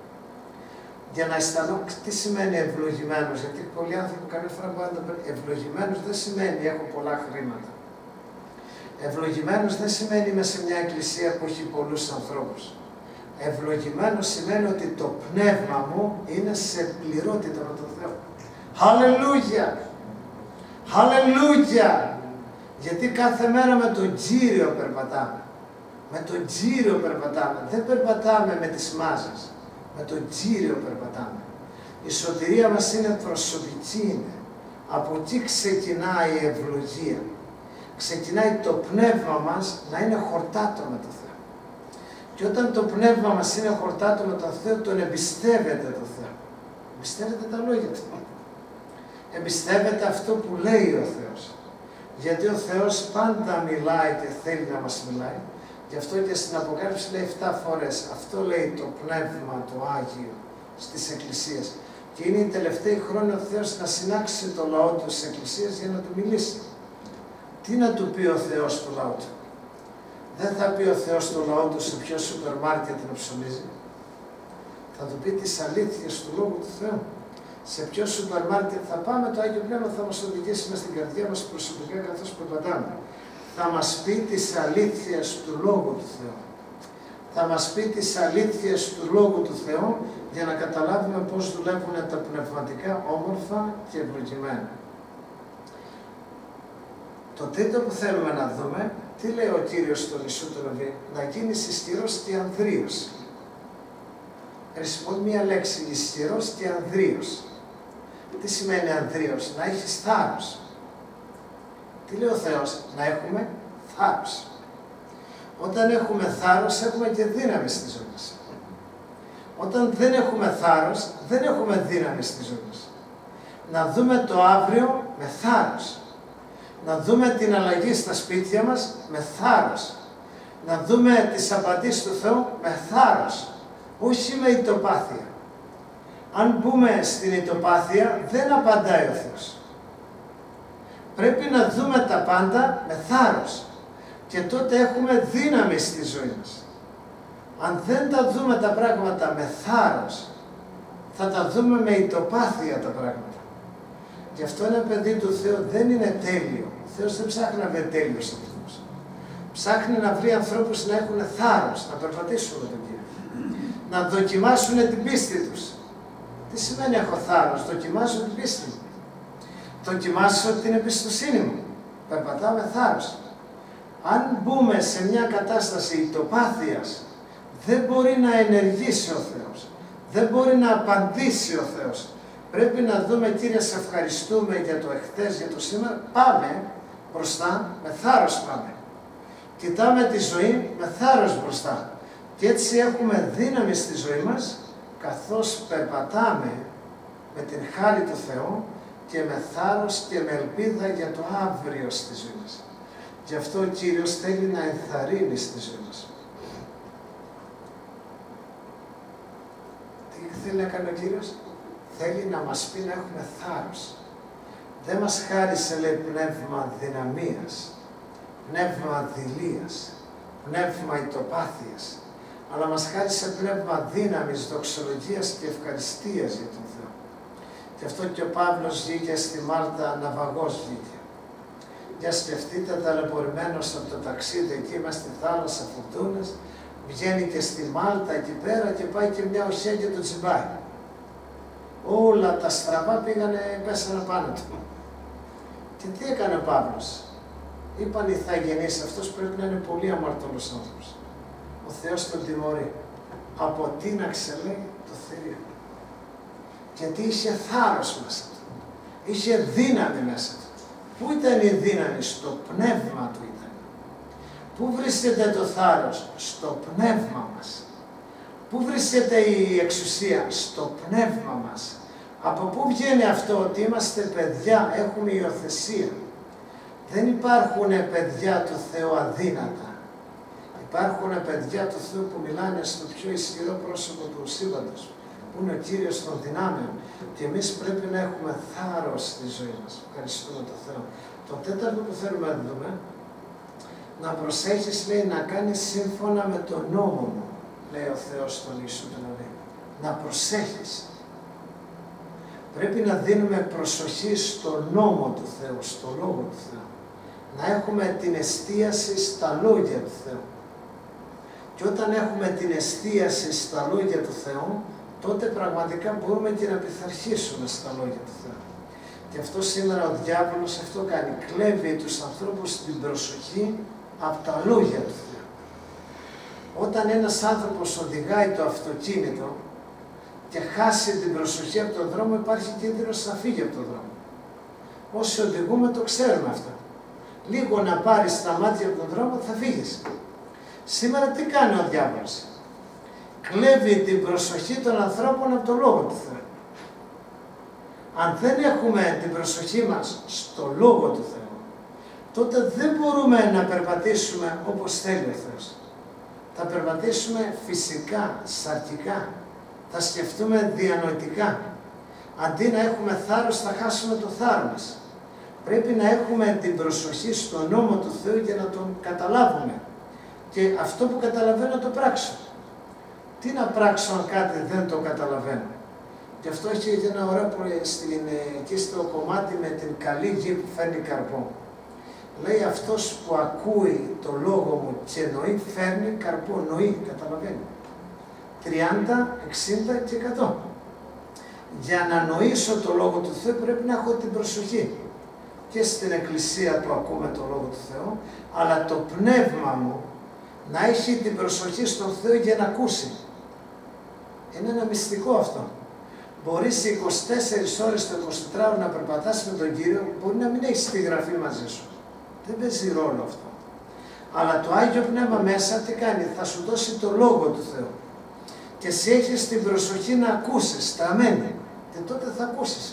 A: Για να αισθανόμαστε, τι σημαίνει ευλογημένος, γιατί πολλοί άνθρωποι καμιά φορά μπορεί να το πει. Ευλογημένος δεν σημαίνει έχω πολλά χρήματα. Ευλογημένος δεν σημαίνει είμαι σε μια εκκλησία που έχει πολλούς ανθρώπους. Ευλογημένος σημαίνει ότι το πνεύμα μου είναι σε πληρότητα με τον Θεό. Χαλελούια! Χαλελούια! Γιατί κάθε μέρα με τον Κύριο περπατάμε. Με τον Κύριο περπατάμε. Δεν περπατάμε με τις μάζες. Με τον Κύριο περπατάμε. Η σωτηρία μας είναι προσωπική. Είναι. Από εκεί ξεκινάει η ευλογία. Ξεκινάει το πνεύμα μας να είναι χορτάτο με τον Θεό. Και όταν το πνεύμα μας είναι χορτάτο με τον Θεό, τον εμπιστεύεται τον Θεό. Εμπιστεύεται τα λόγια του. Εμπιστεύεται αυτό που λέει ο Θεός. Γιατί ο Θεός πάντα μιλάει και θέλει να μας μιλάει. Γι' αυτό και στην Αποκάλυψη λέει εφτά φορές. Αυτό λέει το Πνεύμα το Άγιο στις Εκκλησίες. Και είναι η τελευταία χρόνια ο Θεός να συνάξει το λαό του στις Εκκλησίες για να του μιλήσει. Τι να του πει ο Θεός του λαού του? Δεν θα πει ο Θεός του λαού του σε ποιο σούπερ μάρκετ να ψωνίζει. Θα του πει τις αλήθειες του Λόγου του Θεού. Σε ποιο σούπερ μάρκετ θα πάμε, το Άγιο Πνεύμα θα μας οδηγήσει μες στην καρδιά μας προσωπικά καθώς περπατάμε. Θα μας πει τις αλήθειες του Λόγου του Θεού. Θα μας πει τις αλήθειες του Λόγου του Θεού για να καταλάβουμε πώς δουλεύουν τα πνευματικά όμορφα και ευλογημένα. Το τρίτο που θέλουμε να δούμε, τι λέει ο Κύριος στον Ιησού τον Ναβί? Να γίνεις ισχυρός και ανδρείος. Χρησιμοποιεί μία λέξη, ισχυρός και ανδρείος. Τι σημαίνει ανδρείος? Να έχεις θάρρος. Τι λέει ο Θεός? Να έχουμε θάρρος. Όταν έχουμε θάρρος, έχουμε και δύναμη στη ζωή μας. Όταν δεν έχουμε θάρρος, δεν έχουμε δύναμη στη ζωή μας. Να δούμε το αύριο με θάρρος. Να δούμε την αλλαγή στα σπίτια μας με θάρρος. Να δούμε τις απαντήσεις του Θεού με θάρρος. Όχι με ητοπάθεια. Αν μπούμε στην ητοπάθεια, δεν απαντάει ο Θεός. Πρέπει να δούμε τα πάντα με θάρρος. Και τότε έχουμε δύναμη στη ζωή μας. Αν δεν τα δούμε τα πράγματα με θάρρος, θα τα δούμε με ητοπάθεια τα πράγματα. Γι' αυτό ένα παιδί του Θεού δεν είναι τέλειο. Ο Θεός δεν ψάχνει να βρει τέλειους ανθρώπους. Ψάχνει να βρει ανθρώπους να έχουν θάρρος, να περπατήσουν με τον Κύριο. Να δοκιμάσουν την πίστη τους. Τι σημαίνει έχω θάρρος? Δοκιμάζω την πίστη μου. Δοκιμάσω την εμπιστοσύνη μου. Περπατάω με θάρρος. Αν μπούμε σε μια κατάσταση ητοπάθειας, δεν μπορεί να ενεργήσει ο Θεός. Δεν μπορεί να απαντήσει ο Θεός. Πρέπει να δούμε, Κύριε, σε ευχαριστούμε για το εχθές, για το σήμερα. Πάμε μπροστά, με θάρρος πάμε. Κοιτάμε τη ζωή με θάρρος μπροστά. Και έτσι έχουμε δύναμη στη ζωή μας, καθώς περπατάμε με την χάρη του Θεού και με θάρρος και με ελπίδα για το αύριο στη ζωή μας. Γι' αυτό ο Κύριος θέλει να ενθαρρύνει στη ζωή μας. Τι θέλει να κάνει ο Κύριος? Θέλει να μας πει να έχουμε θάρρος. Δεν μας χάρισε, λέει, πνεύμα δυναμίας, πνεύμα δειλίας, πνεύμα ητοπάθειας, αλλά μας χάρισε πνεύμα δύναμης, δοξολογίας και ευχαριστίας για τον Θεό. Γι' αυτό και ο Παύλος βγήκε στη Μάλτα, ναυαγός βγήκε. Για σκεφτείτε, ταλαιπωρημένος από το ταξίδι εκεί μες στη θάλασσα, φουρτούνες, βγαίνει και στη Μάλτα εκεί πέρα και πάει και μια οσιά και το τσιμπάει. Όλα τα στραβά πήγανε, πέσανε πάνω του. Και τι έκανε ο Παύλος? Είπαν οι ηθαγενείς, αυτός πρέπει να είναι πολύ αμαρτωλός άνθρωπος. Ο Θεός τον τιμωρεί. Αποτείναξε, λέει, το θηρίο. Γιατί είχε θάρρος μέσα του. Είχε δύναμη μέσα του. Πού ήταν η δύναμη? Στο πνεύμα του ήταν. Πού βρίσκεται το θάρρος? Στο πνεύμα μας. Πού βρίσκεται η εξουσία? Στο πνεύμα μας. Από πού βγαίνει αυτό? Ότι είμαστε παιδιά, έχουμε υιοθεσία. Δεν υπάρχουν παιδιά του Θεού αδύνατα. Υπάρχουν παιδιά του Θεού που μιλάνε στο πιο ισχυρό πρόσωπο του σύμπαντος, που είναι ο Κύριος των δυνάμεων. Και εμείς πρέπει να έχουμε θάρρος στη ζωή μας. Ευχαριστούμε τον Θεό. Το τέταρτο που θέλουμε να δούμε, να προσέχεις, λέει, να κάνεις σύμφωνα με τον νόμο μου, λέει ο Θεός στον Ιησού τον Ναβί. Να προσέχεις. Πρέπει να δίνουμε προσοχή στο νόμο του Θεού, στο Λόγο του Θεού. Να έχουμε την εστίαση στα λόγια του Θεού. Και όταν έχουμε την εστίαση στα λόγια του Θεού, τότε πραγματικά μπορούμε και να πειθαρχήσουμε στα λόγια του Θεού. Και αυτό σήμερα ο διάβολος αυτό κάνει. Κλέβει τους ανθρώπους την προσοχή από τα λόγια του Θεού. Όταν ένας άνθρωπος οδηγάει το αυτοκίνητο και χάσει την προσοχή από τον δρόμο, υπάρχει κίνδυνος να φύγει από τον δρόμο. Όσοι οδηγούμε το ξέρουμε αυτό. Λίγο να πάρεις τα μάτια από τον δρόμο θα φύγεις. Σήμερα τι κάνει ο διάβολος? Κλέβει την προσοχή των ανθρώπων από το Λόγο του Θεού. Αν δεν έχουμε την προσοχή μας στο Λόγο του Θεού, τότε δεν μπορούμε να περπατήσουμε όπως θέλει ο Θεός. Θα περπατήσουμε φυσικά, σαρκικά, θα σκεφτούμε διανοητικά. Αντί να έχουμε θάρρος, θα χάσουμε το θάρρος μας. Πρέπει να έχουμε την προσοχή στον νόμο του Θεού για να τον καταλάβουμε. Και αυτό που καταλαβαίνω το πράξω. Τι να πράξω αν κάτι δεν το καταλαβαίνω? Γι' αυτό έχει και ένα ωραίο που στην, εκεί στο κομμάτι με την καλή γη που φέρνει καρπό. Λέει αυτός που ακούει το λόγο μου και νοεί, φέρνει καρπό, νοεί, καταλαβαίνει. τριάντα, εξήντα και εκατό. Για να νοήσω το Λόγο του Θεού πρέπει να έχω την προσοχή. Και στην εκκλησία που ακούμε το Λόγο του Θεού, αλλά το πνεύμα μου να έχει την προσοχή στον Θεό για να ακούσει. Είναι ένα μυστικό αυτό. Μπορείς είκοσι τέσσερις ώρες το εικοσιτετράωρο να περπατάς με τον Κύριο, μπορεί να μην έχεις τη γραφή μαζί σου. Δεν παίζει ρόλο αυτό. Αλλά το Άγιο Πνεύμα μέσα τι κάνει? Θα σου δώσει το Λόγο του Θεού. Και εσύ έχεις την προσοχή να ακούσεις, στραμμένη. Και τότε θα ακούσεις.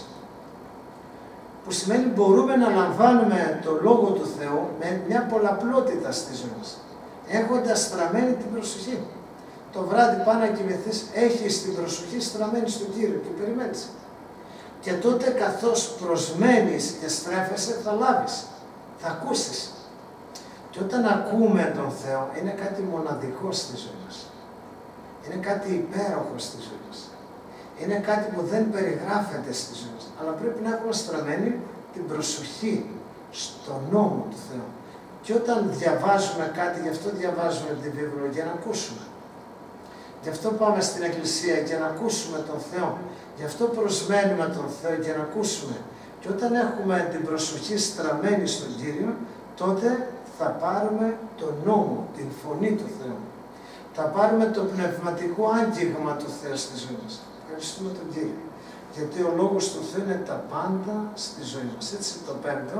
A: Που σημαίνει μπορούμε να λαμβάνουμε το Λόγο του Θεού με μια πολλαπλότητα στη ζωή μας. Έχοντας στραμμένη την προσοχή. Το βράδυ πάνω να κοιμηθείς, έχεις την προσοχή στραμμένη στον Κύριο και περιμένεις. Και τότε καθώς προσμένεις και στρέφεσαι θα λάβεις, θα ακούσεις. Και όταν ακούμε τον Θεό είναι κάτι μοναδικό στη ζωή μας. Είναι κάτι υπέροχο στη ζωή μας. Είναι κάτι που δεν περιγράφεται στη ζωή μας. Αλλά πρέπει να έχουμε στραμμένη την προσοχή στον νόμο του Θεού. Και όταν διαβάζουμε κάτι, γι' αυτό διαβάζουμε την Βίβλο, για να ακούσουμε. Γι' αυτό πάμε στην Εκκλησία για να ακούσουμε τον Θεό. Γι' αυτό προσμένουμε τον Θεό για να ακούσουμε. Και όταν έχουμε την προσοχή στραμμένη στον Κύριο, τότε θα πάρουμε τον νόμο, την φωνή του Θεού. Θα πάρουμε το πνευματικό άγγιγμα του Θεού στη ζωή μας. Ευχαριστούμε τον Κύριο. Γιατί ο Λόγος του Θεού είναι τα πάντα στη ζωή μας. Έτσι το πέμπτο,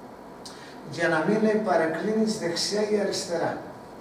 A: για να μην λέει παρεκκλίνεις δεξιά ή αριστερά.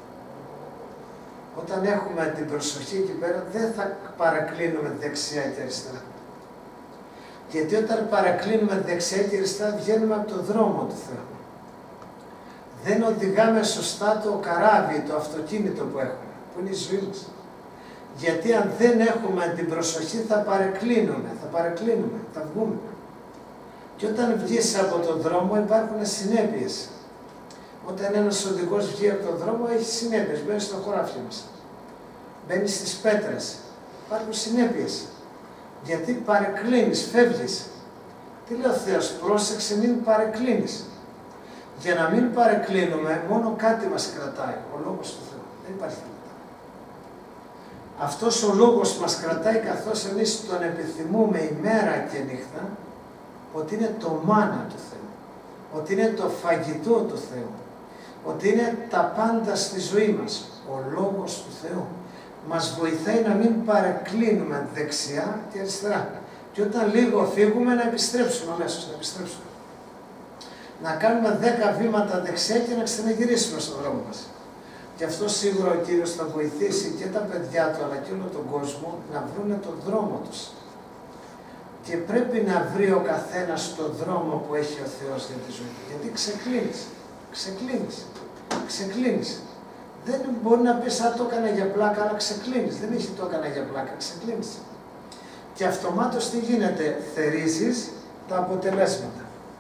A: Όταν έχουμε την προσοχή εκεί πέρα, δεν θα παρακλίνουμε δεξιά και αριστερά. Γιατί όταν παρακλίνουμε δεξιά και αριστερά, βγαίνουμε από τον δρόμο του Θεού. Δεν οδηγάμε σωστά το καράβι, το αυτοκίνητο που έχουμε, που είναι η ζωή μας. Γιατί αν δεν έχουμε την προσοχή θα παρεκκλίνουμε, θα παρεκκλίνουμε, θα βγούμε. Και όταν βγεις από τον δρόμο υπάρχουν συνέπειες. Όταν ένας οδηγός βγει από τον δρόμο έχει συνέπειες, μπαίνει στο χωράφι μας. Μπαίνει στις πέτρες. Υπάρχουν συνέπειες. Γιατί παρεκκλίνεις, φεύγεις. Τι λέει ο Θεός? Πρόσεξε, μην παρεκκλίνεις. Για να μην παρεκκλίνουμε, μόνο κάτι μας κρατάει, ο Λόγος του Θεού. Δεν υπάρχει τίποτα. Αυτός ο Λόγος μας κρατάει καθώς εμείς τον επιθυμούμε ημέρα και νύχτα, ότι είναι το μάνα του Θεού, ότι είναι το φαγητό του Θεού, ότι είναι τα πάντα στη ζωή μας. Ο Λόγος του Θεού μας βοηθάει να μην παρεκκλίνουμε δεξιά και αριστερά. Και όταν λίγο φύγουμε να επιστρέψουμε αμέσως, να επιστρέψουμε. Να κάνουμε δέκα βήματα δεξιά και να ξαναγυρίσουμε στον δρόμο μας. Γι' αυτό σίγουρα ο Κύριος θα βοηθήσει και τα παιδιά του αλλά και όλο τον κόσμο να βρουν τον δρόμο τους. Και πρέπει να βρει ο καθένας τον δρόμο που έχει ο Θεός για τη ζωή του. Γιατί ξεκλίνεις, ξεκλίνεις, ξεκλίνεις. Δεν μπορεί να πεις αν το έκανα για πλάκα, αλλά ξεκλίνεις. Δεν έχει το έκανα για πλάκα, ξεκλίνεις. Και αυτομάτως τι γίνεται, θερίζεις τα αποτελέσματα.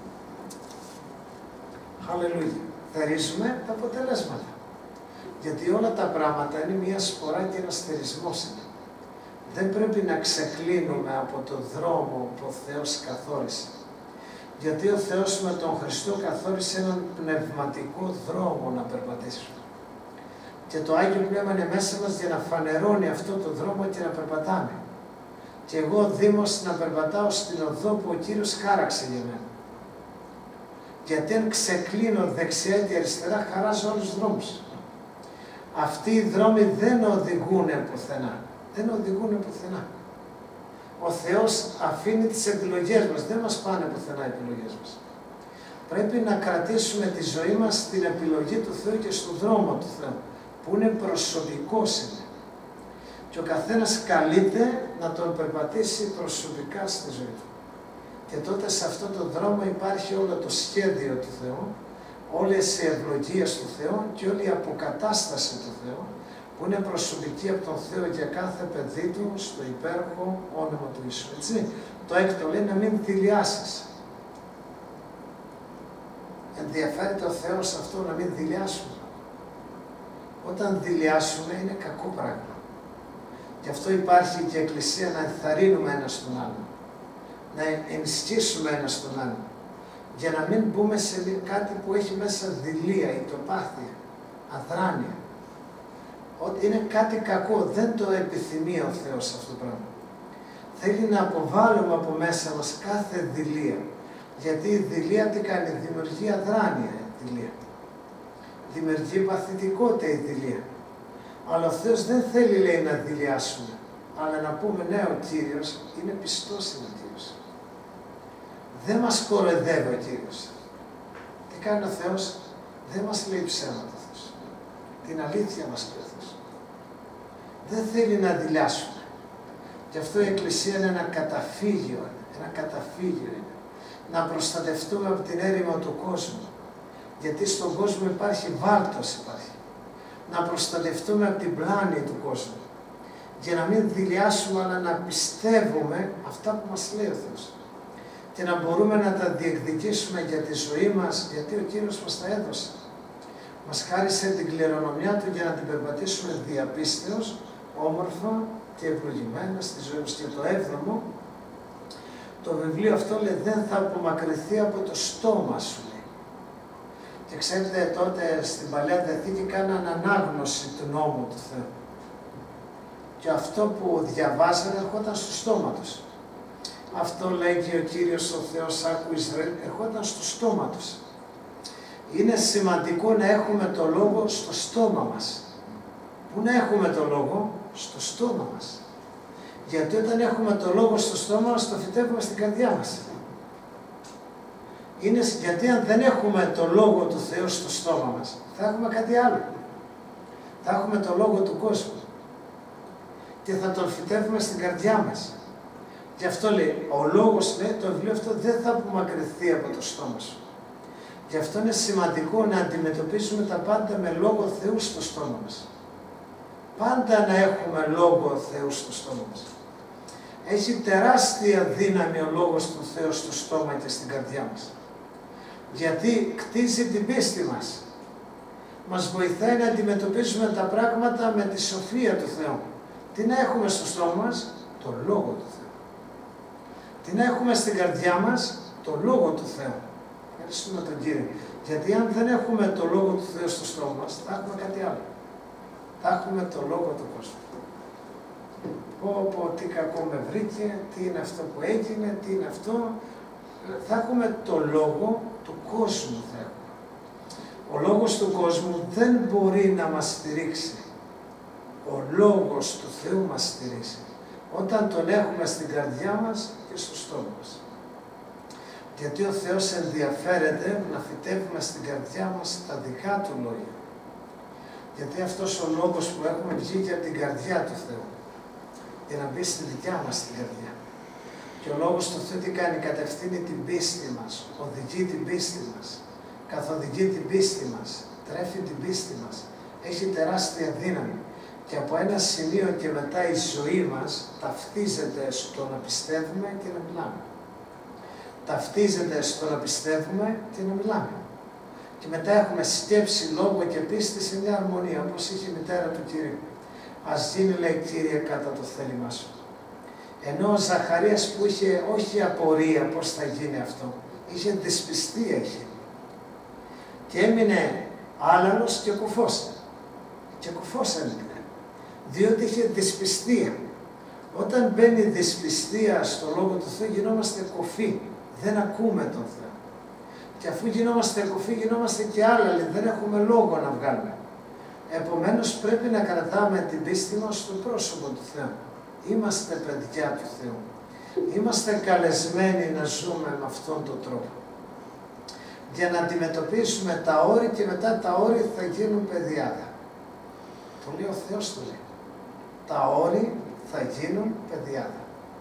A: Χαλελούια. Θερίζουμε τα αποτελέσματα. Γιατί όλα τα πράγματα είναι μια σπορά και ένας θερισμός είναι. Δεν πρέπει να ξεκλίνουμε από τον δρόμο που ο Θεός καθόρισε. Γιατί ο Θεός με τον Χριστό καθόρισε έναν πνευματικό δρόμο να περπατήσουμε. Και το Άγιο Πνεύμα είναι μέσα μας για να φανερώνει αυτό το δρόμο και να περπατάμε. Και εγώ δήμος να περπατάω στην οδό που ο Κύριος χάραξε για μένα. Γιατί αν ξεκλίνω δεξιά και αριστερά, χαράζω όλους τους δρόμους. Αυτοί οι δρόμοι δεν οδηγούν πουθενά. Δεν οδηγούν πουθενά. Ο Θεός αφήνει τις επιλογές μας. Δεν μας πάνε πουθενά οι επιλογές μας. Πρέπει να κρατήσουμε τη ζωή μας στην επιλογή του Θεού και στον δρόμο του Θεού, που είναι προσωπικός είναι. Και ο καθένας καλείται να τον περπατήσει προσωπικά στη ζωή του. Και τότε σε αυτόν τον δρόμο υπάρχει όλο το σχέδιο του Θεού, όλες οι ευλογίες του Θεού και όλη η αποκατάσταση του Θεού, που είναι προσωπική από τον Θεό για κάθε παιδί του στο υπέροχο όνομα του Ιησού. Έτσι. Το έκτο λέει να μην δειλιάσεις. Ενδιαφέρεται ο Θεός αυτό να μην δειλιάσουμε. Όταν δειλιάσουμε είναι κακό πράγμα. Γι' αυτό υπάρχει και η Εκκλησία να ενθαρρύνουμε ένα στον άλλο. Να ενισχύσουμε ένα στον άλλο. Για να μην μπούμε σε κάτι που έχει μέσα δειλία, ητοπάθεια, αδράνεια. Ότι είναι κάτι κακό, δεν το επιθυμεί ο Θεός αυτό το πράγμα. Θέλει να αποβάλουμε από μέσα μας κάθε δειλία. Γιατί η δειλία τι κάνει, δημιουργεί αδράνεια η δειλία. Δημιουργεί παθητικότητα η δειλία. Αλλά ο Θεός δεν θέλει, λέει, να δειλιάσουμε, αλλά να πούμε ναι, ο Κύριος είναι πιστός, είναι ο Κύριος. Δεν μας κοροϊδεύει ο Κύριος. Τι κάνει ο Θεός, δεν μας λέει ψέματα ο Θεός. Την αλήθεια μας λέει ο Θεός. Δεν θέλει να δειλιάσουμε. Γι' αυτό η Εκκλησία είναι ένα καταφύγιο, ένα καταφύγιο είναι. Να προστατευτούμε από την έρημο του κόσμου. Γιατί στον κόσμο υπάρχει βάλτος, υπάρχει. Να προστατευτούμε από την πλάνη του κόσμου. Για να μην δειλιάσουμε, αλλά να πιστεύουμε αυτά που μας λέει ο Θεός. Και να μπορούμε να τα διεκδικήσουμε για τη ζωή μας, γιατί ο Κύριος μας τα έδωσε. Μας χάρισε την κληρονομιά Του για να την περπατήσουμε διαπίστεως, όμορφα και ευλογημένα στη ζωή μας. Και το έβδομο, το βιβλίο αυτό λέει δεν θα απομακρυνθεί από το στόμα σου. Λέει. Και ξέρετε τότε στην Παλαιά Διαθήκη κάναν ανάγνωση του νόμου του Θεού. Και αυτό που διαβάζανε ερχόταν στο στόμα τους. Αυτό λέει και ο Κύριος ο Θεός, άκου Ισραήλ, ερχόταν στο στόμα τους. Είναι σημαντικό να έχουμε το λόγο στο στόμα μας. Πού να έχουμε το λόγο? Στο στόμα μας. Γιατί όταν έχουμε το λόγο στο στόμα μας, το φυτεύουμε στην καρδιά μας. Είναι, γιατί αν δεν έχουμε το λόγο του Θεού στο στόμα μας, θα έχουμε κάτι άλλο. Θα έχουμε το λόγο του κόσμου. Και θα τον φυτεύουμε στην καρδιά μας. Γι' αυτό λέει, ο λόγος, λέει, το βιβλίο αυτό δεν θα απομακρυνθεί από το στόμα σου. Γι' αυτό είναι σημαντικό να αντιμετωπίσουμε τα πάντα με λόγο Θεού στο στόμα μας. Πάντα να έχουμε λόγο Θεού στο στόμα μας. Έχει τεράστια δύναμη ο λόγος του Θεού στο στόμα και στην καρδιά μας. Γιατί κτίζει την πίστη μας. Μας βοηθάει να αντιμετωπίσουμε τα πράγματα με τη σοφία του Θεού. Τι να έχουμε στο στόμα μας? Το Λόγο του Θεού. Τι να έχουμε στην καρδιά μας? Το Λόγο του Θεού. Ευχαριστούμε τον Κύριο. Γιατί αν δεν έχουμε το Λόγο του Θεού στο στόμα μας, θα έχουμε κάτι άλλο. Θα έχουμε το Λόγο του κόσμου. Πω πω τι κακό με βρήκε, τι είναι αυτό που έγινε, τι είναι αυτό. Θα έχουμε το Λόγο του κόσμου. Θα έχουμε. Ο Λόγος του κόσμου δεν μπορεί να μας στηρίξει. Ο Λόγος του Θεού μας στηρίζει. Όταν τον έχουμε στην καρδιά μας και στο στόμα μας. Γιατί ο Θεός ενδιαφέρεται να φυτεύουμε στην καρδιά μας τα δικά Του λόγια. Γιατί αυτός ο λόγος που έχουμε βγήκε από την καρδιά του Θεού, για να μπει στη δικιά μας την καρδιά. Και ο λόγος του Θεού τι κάνει, κατευθύνει την πίστη μας, οδηγεί την πίστη μας, καθοδηγεί την πίστη μας, τρέφει την πίστη μας, έχει τεράστια δύναμη. Και από ένα σημείο και μετά η ζωή μας ταυτίζεται στο να πιστεύουμε και να μιλάμε. Ταυτίζεται στο να πιστεύουμε και να μιλάμε. Και μετά έχουμε σκέψη, λόγο και πίστη σε μια αρμονία, όπως είχε η μητέρα του Κυρίου. Ας γίνει, λέει, Κύριε, κατά το θέλημά σου. Ενώ ο Ζαχαρίας που είχε όχι απορία πώς θα γίνει αυτό, είχε δυσπιστία είχε. Και έμεινε άλαλος και κουφός. Και κουφός έμεινε. Διότι είχε δυσπιστία. Όταν μπαίνει δυσπιστία στο Λόγο του Θεού, γινόμαστε κοφοί. Δεν ακούμε τον Θεό. Και αφού γινόμαστε κοφοί, γινόμαστε και άλλαλοι. Δεν έχουμε λόγο να βγάλουμε. Επομένως, πρέπει να κρατάμε την πίστη μας στο πρόσωπο του Θεού. Είμαστε παιδιά του Θεού. Είμαστε καλεσμένοι να ζούμε με αυτόν τον τρόπο. Για να αντιμετωπίσουμε τα όρη και μετά τα όρη θα γίνουν παιδιάδα. Το λέει ο Θεός το λέει. Τα όρη θα γίνουν παιδιάδα.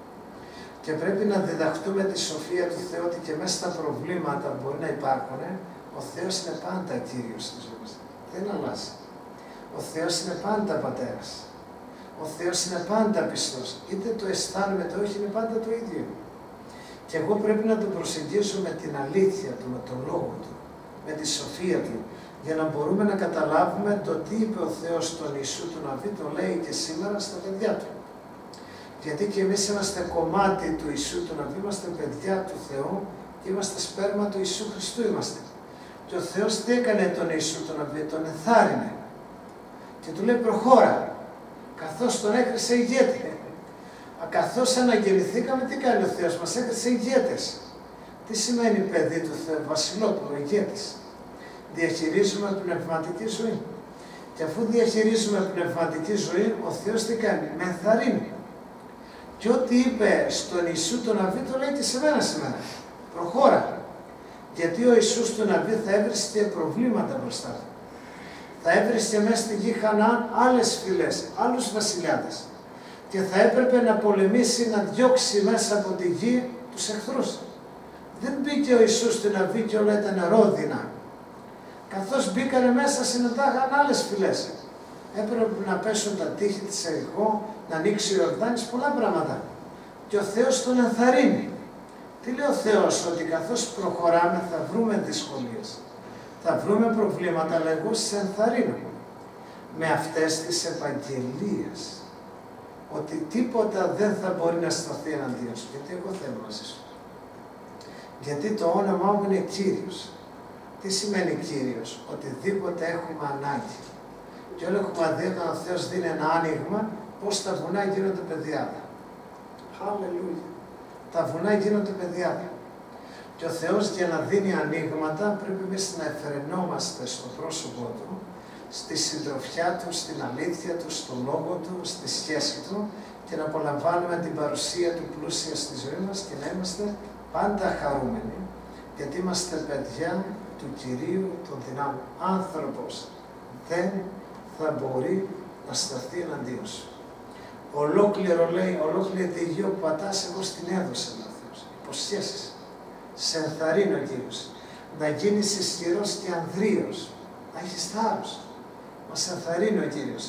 A: Και πρέπει να διδαχτούμε τη σοφία του Θεού ότι και μέσα στα προβλήματα που μπορεί να υπάρχουν, ο Θεός είναι πάντα Κύριος στη ζωή μας. Δεν αλλάζει. Ο Θεός είναι πάντα Πατέρας. Ο Θεός είναι πάντα πιστός. Είτε το αισθάνομαι το όχι, είναι πάντα το ίδιο. Και εγώ πρέπει να τον προσεγγίσω με την αλήθεια του, με τον λόγο του, με τη σοφία του, για να μπορούμε να καταλάβουμε το τι είπε ο Θεός στον Ιησού του Ναβί, το λέει και σήμερα στα παιδιά του. Γιατί και εμείς είμαστε κομμάτι του Ιησού του Ναβί, είμαστε παιδιά του Θεού και είμαστε σπέρμα του Ιησού Χριστού είμαστε. Και ο Θεός τι έκανε τον Ιησού του Ναβί, τον ενθάρρυνε. Και του λέει προχώρα, καθώς τον έκρισε ηγέτη. Καθώς αναγεννηθήκαμε, τι κάνει ο Θεός, μας έκρισε ηγέτες. Τι σημαίνει παιδί του Θεού, βασιλόπουλο, ηγέτης. Διαχειρίζουμε πνευματική ζωή. Και αφού διαχειρίζουμε πνευματική ζωή, ο Θεός τι κάνει, με ενθαρρύνει. Και ό,τι είπε στον Ιησού τον Ναβί, το λέει και σε μένα σήμερα. Προχώρα. Γιατί ο Ιησούς του Ναβί θα έβρισκε προβλήματα μπροστά του. Θα έβρισκε μέσα στη γη Χαναάν άλλες φυλές, άλλους βασιλιάδες. Και θα έπρεπε να πολεμήσει, να διώξει μέσα από τη γη τους εχθρούς. Δεν μπήκε ο Ιησούς του Ναβί και όλα ήταν ρόδινα. Καθώς μπήκανε μέσα, συναντάγαν άλλες φυλές. Έπρεπε να πέσουν τα τείχη της Ερυχώ, να ανοίξει ο Ιορδάνης, πολλά πράγματα. Και ο Θεός τον ενθαρρύνει. Τι λέει ο Θεός, ότι καθώς προχωράμε θα βρούμε δυσκολίες. Θα βρούμε προβλήματα, αλλά εγώ σας ενθαρρύνω. Με αυτές τις επαγγελίες. Ότι τίποτα δεν θα μπορεί να σταθεί εναντίον σου. Γιατί εγώ θέλω μαζί σου. Γιατί το όνομά μου είναι Κύριος. Τι σημαίνει Κύριος, οτιδήποτε έχουμε ανάγκη. Και όλοι έχουμε δει όταν ο Θεός δίνει ένα άνοιγμα, πώς τα βουνά γίνονται παιδιάδα. Χαλελούια. Τα βουνά γίνονται παιδιάδα. Και ο Θεός για να δίνει ανοίγματα πρέπει εμείς να εφρενόμαστε στο πρόσωπό Του, στη συντροφιά Του, στην αλήθεια Του, στο λόγο Του, στη σχέση Του και να απολαμβάνουμε την παρουσία Του πλούσια στη ζωή μας και να είμαστε πάντα χαρούμενοι, γιατί είμαστε παιδιά του Κυρίου των δυνάμεων. Άνθρωπος δεν θα μπορεί να σταθεί εναντίον σου. Ολόκληρο λέει, ολόκληρη τη γη που πατάς, εγώ στην έδωσα, λέει ο Θεός. Υποσχέσεις. Σε ενθαρρύνει ο Κύριος. Να γίνεις ισχυρός και ανδρείος. Να έχεις θάρρος. Μας ενθαρρύνει ο Κύριος.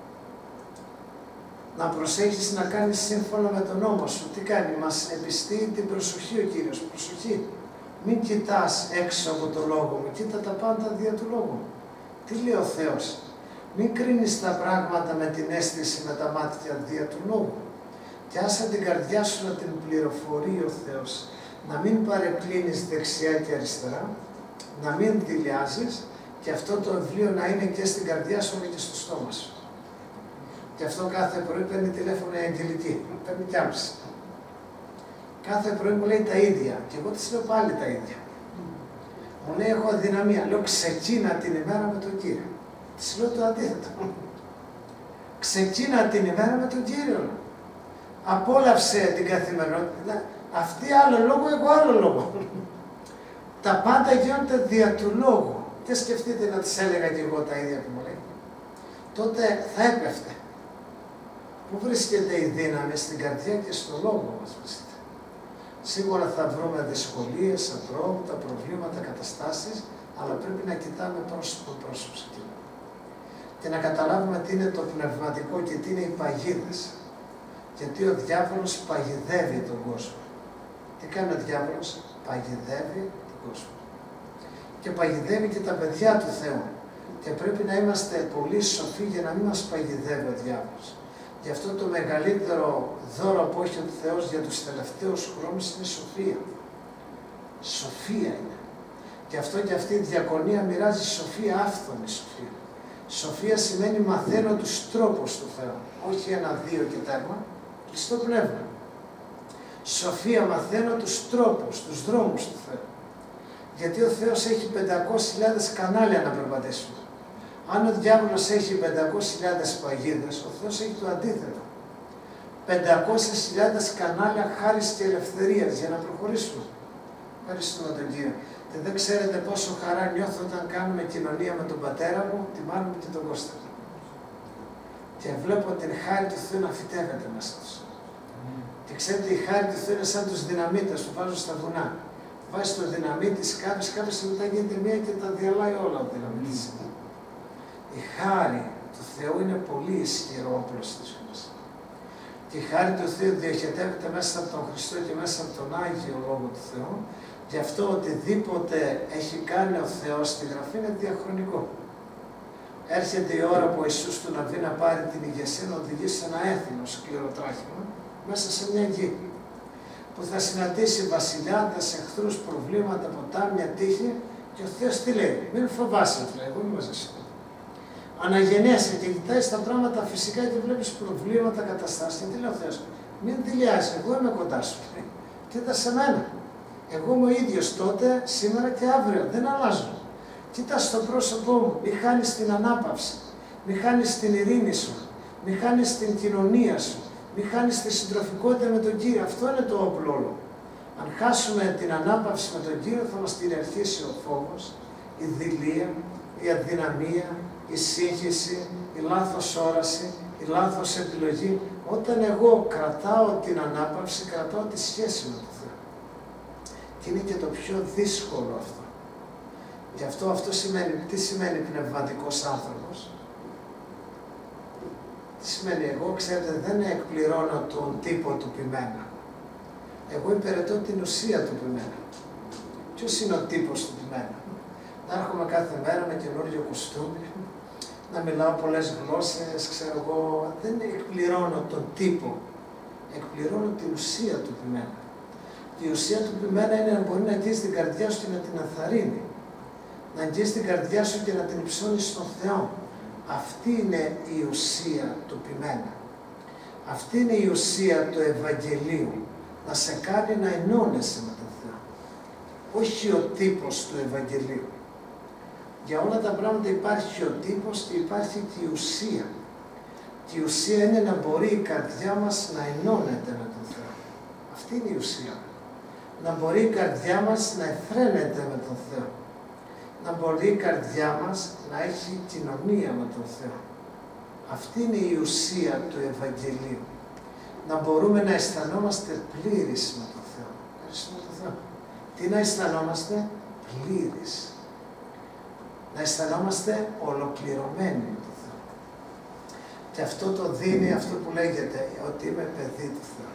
A: Να προσέχεις να κάνεις σύμφωνα με τον νόμο σου. Τι κάνει, μας επιστεί την προσοχή ο Κύριος. Προσοχή. Μην κοιτάς έξω από το λόγο μου. Κοίτα τα πάντα δια του λόγου μου. Τι λέει ο Θεός. Μην κρίνεις τα πράγματα με την αίσθηση, με τα μάτια δια του λόγου. Και άσε την καρδιά σου να την πληροφορεί ο Θεός. Να μην παρεκκλίνεις δεξιά και αριστερά, να μην δειλιάζεις και αυτό το βιβλίο να είναι και στην καρδιά σου και στο στόμα σου. Και αυτό κάθε πρωί παίρνει τηλέφωνο η Αγγελική, παίρνει κι άμψη. Κάθε πρωί μου λέει τα ίδια και εγώ της λέω πάλι τα ίδια. Μου λέει έχω αδυναμία, λέω ξεκίνα την ημέρα με τον Κύριο. Της λέω το αντίθετο. Ξεκίνα την ημέρα με τον Κύριο. απόλαυσε την καθημερινότητα. Αυτοί άλλο λόγο, εγώ άλλο λόγο. Τα πάντα γίνονται δια του λόγου. Και σκεφτείτε να τις έλεγα και εγώ τα ίδια που μου λέει. Τότε θα έπεφτε. Πού βρίσκεται η δύναμη? Στην καρδιά και στο λόγο μας βρίσκεται. Σίγουρα θα βρούμε δυσκολίες, απρόβλητα, προβλήματα, καταστάσεις, αλλά πρέπει να κοιτάμε πρόσωπο πρόσωπο σε εκείνο. Και να καταλάβουμε τι είναι το πνευματικό και τι είναι οι παγίδες. Γιατί ο διάβολος παγιδεύει τον κόσμο. Τι κάνει ο διάβολος? Παγιδεύει τον κόσμο. Και παγιδεύει και τα παιδιά του Θεού. Και πρέπει να είμαστε πολύ σοφοί για να μην μας παγιδεύει ο διάβολος. Γι' αυτό το μεγαλύτερο δώρο που έχει ο Θεός για τους τελευταίους χρόνους είναι η σοφία. Σοφία είναι. Γι' αυτό και αυτή η διακονία μοιράζει σοφία, άφθονη σοφία. Σοφία σημαίνει μαθαίνω τους τρόπους του Θεού. Όχι ένα, δύο και τέρμα. Κλειστό πνεύμα. Σοφία μαθαίνω τους τρόπους, τους δρόμους του Θεού. Γιατί ο Θεός έχει πεντακόσιες χιλιάδες κανάλια να περπατήσουμε. Αν ο διάβολος έχει πεντακόσιες χιλιάδες παγίδες, ο Θεός έχει το αντίθετο. πεντακόσιες χιλιάδες κανάλια χάρις και ελευθερίας για να προχωρήσουμε. Ευχαριστούμε τον Κύριο. Και δεν ξέρετε πόσο χαρά νιώθω όταν κάνουμε κοινωνία με τον πατέρα μου, τη μάνα μου και τον Κώστα. Και βλέπω την χάρη του Θεού να φυτεύεται μέσα τους. Mm. Και ξέρετε, η χάρη του Θεού είναι σαν τους δυναμίτες που βάζουν στα βουνά. Βάζει το δυναμίτη, σκάβει, σκάβει, μετά γίνεται μία και τα διαλάει όλα ο δυναμίτης. Mm. Η χάρη του Θεού είναι πολύ ισχυρό όπλο στη ζωή μας. Και η χάρη του Θεού διοχετεύεται μέσα από τον Χριστό και μέσα από τον Άγιο Λόγο του Θεού. Γι' αυτό οτιδήποτε έχει κάνει ο Θεός στη Γραφή είναι διαχρονικό. Έρχεται η ώρα που ο Ιησούς του να βγει να πάρει την ηγεσία, να οδηγήσει σε ένα έθνο σκληρό τράχημα μέσα σε μια γη. Που θα συναντήσει βασιλιάδες, εχθρούς, προβλήματα, ποτάμια, τείχη και ο Θεός τι λέει? Μην φοβάσαι, λέει, εγώ είμαι μαζί σου. Αναγεννιέσαι και κοιτάει τα πράγματα φυσικά και βλέπεις προβλήματα, καταστάσεις. Και τι λέει ο Θεός? Μην δηλιάζεις, εγώ είμαι κοντά σου. Κοίτα σε μένα. Εγώ είμαι ο ίδιος τότε, σήμερα και αύριο. Δεν αλλάζω. Κοίτα στο πρόσωπό μου. Μη χάνεις την ανάπαυση. Μη χάνεις την ειρήνη σου. Μη χάνεις την κοινωνία σου. Μη χάνεις τη συντροφικότητα με τον Κύριο. Αυτό είναι το όπλο όλο. Αν χάσουμε την ανάπαυση με τον Κύριο, θα μας κυριαρχήσει ο φόβος, η δειλία, η αδυναμία, η σύγχυση, η λάθος όραση, η λάθος επιλογή. Όταν εγώ κρατάω την ανάπαυση, κρατάω τη σχέση με τον Θεό. Και είναι και το πιο δύσκολο αυτό. Γι' αυτό αυτό σημαίνει, τι σημαίνει πνευματικός άνθρωπος? Τι σημαίνει? Εγώ, ξέρετε, δεν εκπληρώνω τον τύπο του ποιμένα. Εγώ υπηρετώ την ουσία του ποιμένα. Ποιος είναι ο τύπος του ποιμένα? Να έρχομαι κάθε μέρα με καινούργιο κουστούμι, να μιλάω πολλές γλώσσες, ξέρω εγώ, δεν εκπληρώνω τον τύπο. Εκπληρώνω την ουσία του ποιμένα. Και η ουσία του ποιμένα είναι να μπορεί να αγγίσει την καρδιά σου και να την αθαρρύνει. Να αγγίσει την καρδιά σου και να την υψώνει στον Θεό. Αυτή είναι η ουσία του ποιμένα. Αυτή είναι η ουσία του Ευαγγελίου. Να σε κάνει να ενώνεσαι με τον Θεό. Όχι ο τύπος του Ευαγγελίου. Για όλα τα πράγματα υπάρχει ο τύπος και υπάρχει και η ουσία. Και η ουσία είναι να μπορεί η καρδιά μας να ενώνεται με τον Θεό. Αυτή είναι η ουσία. Να μπορεί η καρδιά μας να εφραίνεται με τον Θεό. Να μπορεί η καρδιά μας να έχει κοινωνία με τον Θεό. Αυτή είναι η ουσία του Ευαγγελίου. Να μπορούμε να αισθανόμαστε πλήρεις με τον Θεό. Ευχαριστούμε τον Θεό. Τι να αισθανόμαστε? Πλήρεις. Να αισθανόμαστε ολοκληρωμένοι με τον Θεό. Και αυτό το δίνει αυτό που λέγεται ότι είμαι παιδί του Θεού.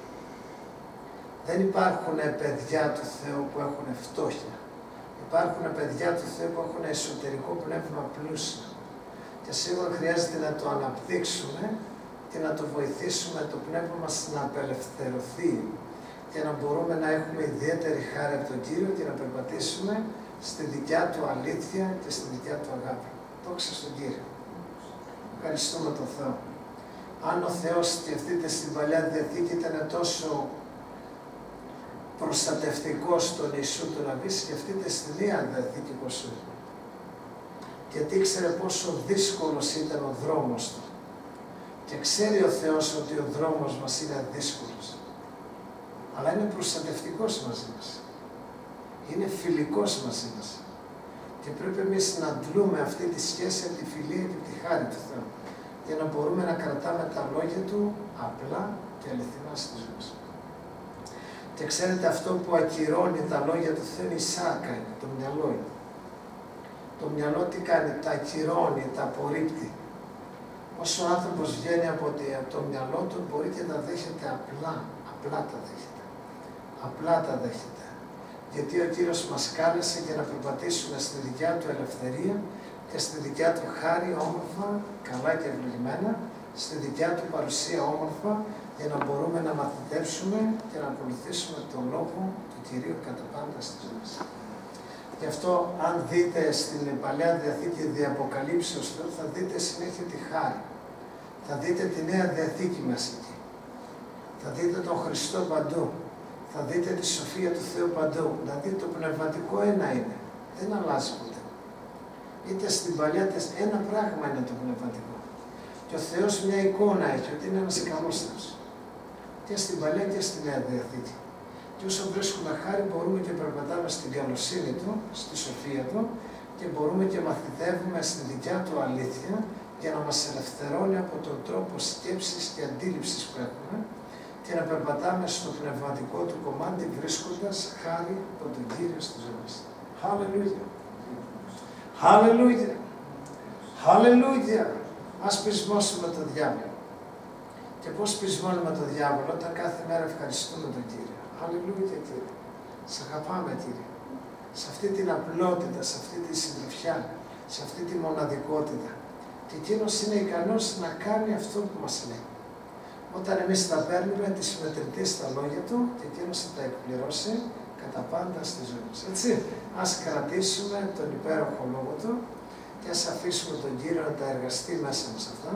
A: Δεν υπάρχουν παιδιά του Θεού που έχουν φτώχεια. Υπάρχουν παιδιά του Θεού που έχουν εσωτερικό πνεύμα πλούσιο. Και σίγουρα χρειάζεται να το αναπτύξουμε και να το βοηθήσουμε το πνεύμα μας να απελευθερωθεί και να μπορούμε να έχουμε ιδιαίτερη χάρη από τον Κύριο και να περπατήσουμε στη δικιά Του αλήθεια και στη δικιά Του αγάπη. Δόξα στον Κύριο. Ευχαριστούμε τον Θεό. Αν ο Θεός, σκεφτείτε, στην Παλιά Διαθήκη ήταν τόσο προστατευτικός στον Ιησού του Ναβί, σκεφτείτε στη Νέα Διαθήκη πως είναι. Γιατί ήξερε πόσο δύσκολος ήταν ο δρόμος του. Και ξέρει ο Θεός ότι ο δρόμος μας είναι δύσκολος. Αλλά είναι προστατευτικός μαζί μας. Είναι φιλικός μαζί μας. Και πρέπει εμείς να αντλούμε αυτή τη σχέση από τη φιλία και τη χάρη του Θεού. Για να μπορούμε να κρατάμε τα λόγια Του απλά και αληθινά στη ζωή μας. Και ξέρετε, αυτό που ακυρώνει τα λόγια του Θεού είναι η σάρκα, είναι το μυαλό είναι. Το μυαλό τι κάνει, τα ακυρώνει, τα απορρίπτει. Όσο ο άνθρωπος βγαίνει από το μυαλό του, μπορεί και τα δέχεται απλά, απλά τα δέχεται. Απλά τα δέχεται. Γιατί ο Κύριος μας κάλεσε για να περπατήσουμε στη δικιά Του ελευθερία και στη δικιά Του χάρη όμορφα, καλά και ευλογημένα, στη δικιά Του παρουσία όμορφα, για να μπορούμε να μαθητεύσουμε και να ακολουθήσουμε τον λόγο του Κυρίου κατά πάντα στη ζωή μας. Γι' αυτό, αν δείτε στην Παλαιά Διαθήκη Διαποκαλύψεως Θεού, θα δείτε συνέχεια τη χάρη. Θα δείτε τη Νέα Διαθήκη μέσα εκεί. Θα δείτε τον Χριστό παντού. Θα δείτε τη σοφία του Θεού παντού. Δηλαδή το πνευματικό ένα είναι. Δεν αλλάζει ποτέ. Είτε στην Παλιά, ένα πράγμα είναι το πνευματικό. Και ο Θεός μια εικόνα έχει, ότι είναι ένας καλός Θεός. Και στην Παλιά και στη Νέα Διαθήκη. Και όσο βρίσκουμε χάρη, μπορούμε και περπατάμε στην καλοσύνη Του, στη σοφία Του, και μπορούμε και μαθητεύουμε στη δικιά Του αλήθεια, για να μας ελευθερώνει από τον τρόπο σκέψης και αντίληψης που έχουμε, και να περπατάμε στο πνευματικό Του κομμάτι, βρίσκοντας χάρη από τον Κύριο στη ζωή μας. Χαλελούια! Χαλελούια! Χαλελούια! Ας πεισμώσουμε τον διάβολο. Και πώς πεισμώνουμε τον διάβολο, όταν κάθε μέρα ευχαριστούμε τον Κύριο. Αλληλούια, Κύριε. Σ' αγαπάμε, Κύριε. Σε αυτή την απλότητα, σε αυτή τη συντροφιά, σε αυτή τη μοναδικότητα. Και Εκείνος είναι ικανός να κάνει αυτό που μας λέει. Όταν εμείς τα παίρνουμε, τη συμμετρητή στα λόγια Του, και Εκείνος θα τα εκπληρώσει κατά πάντα στη ζωή μας. Έτσι, ας κρατήσουμε τον υπέροχο λόγο Του και ας αφήσουμε τον Κύριο να τα εργαστεί μέσα μας αυτά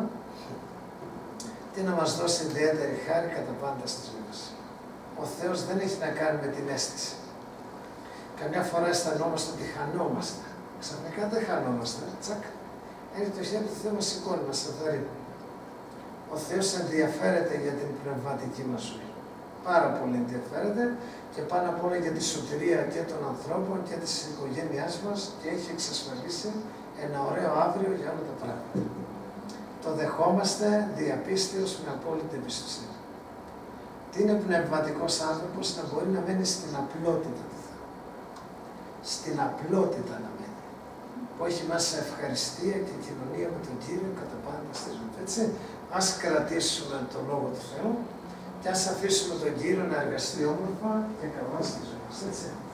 A: και να μας δώσει ιδιαίτερη χάρη κατά πάντα στη ζωή μας. Ο Θεός δεν έχει να κάνει με την αίσθηση. Καμιά φορά αισθανόμαστε ότι χανόμαστε. Ξαφνικά δεν χανόμαστε. Τσακ. Έρχεται το χέρι του Θεού, μας σηκώνει, μας ενθαρρύνει. Ο Θεός ενδιαφέρεται για την πνευματική μας ζωή. Πάρα πολύ ενδιαφέρεται, και πάνω απ' όλα για τη σωτηρία και των ανθρώπων και της οικογένειάς μας, και έχει εξασφαλίσει ένα ωραίο αύριο για όλα τα πράγματα. Το δεχόμαστε διαπίστεως με απόλυτη εμπιστοσύνη. Τι είναι πνευματικός άνθρωπος? Να μπορεί να μένει στην απλότητα του Θεού. Στην απλότητα να μένει. Που έχει μέσα ευχαριστία και κοινωνία με τον Κύριο κατά πάντα στη ζωή. Έτσι, ας κρατήσουμε το Λόγο του Θεού και ας αφήσουμε τον Κύριο να εργαστεί όμορφα και καλά στη ζωή μας. Έτσι.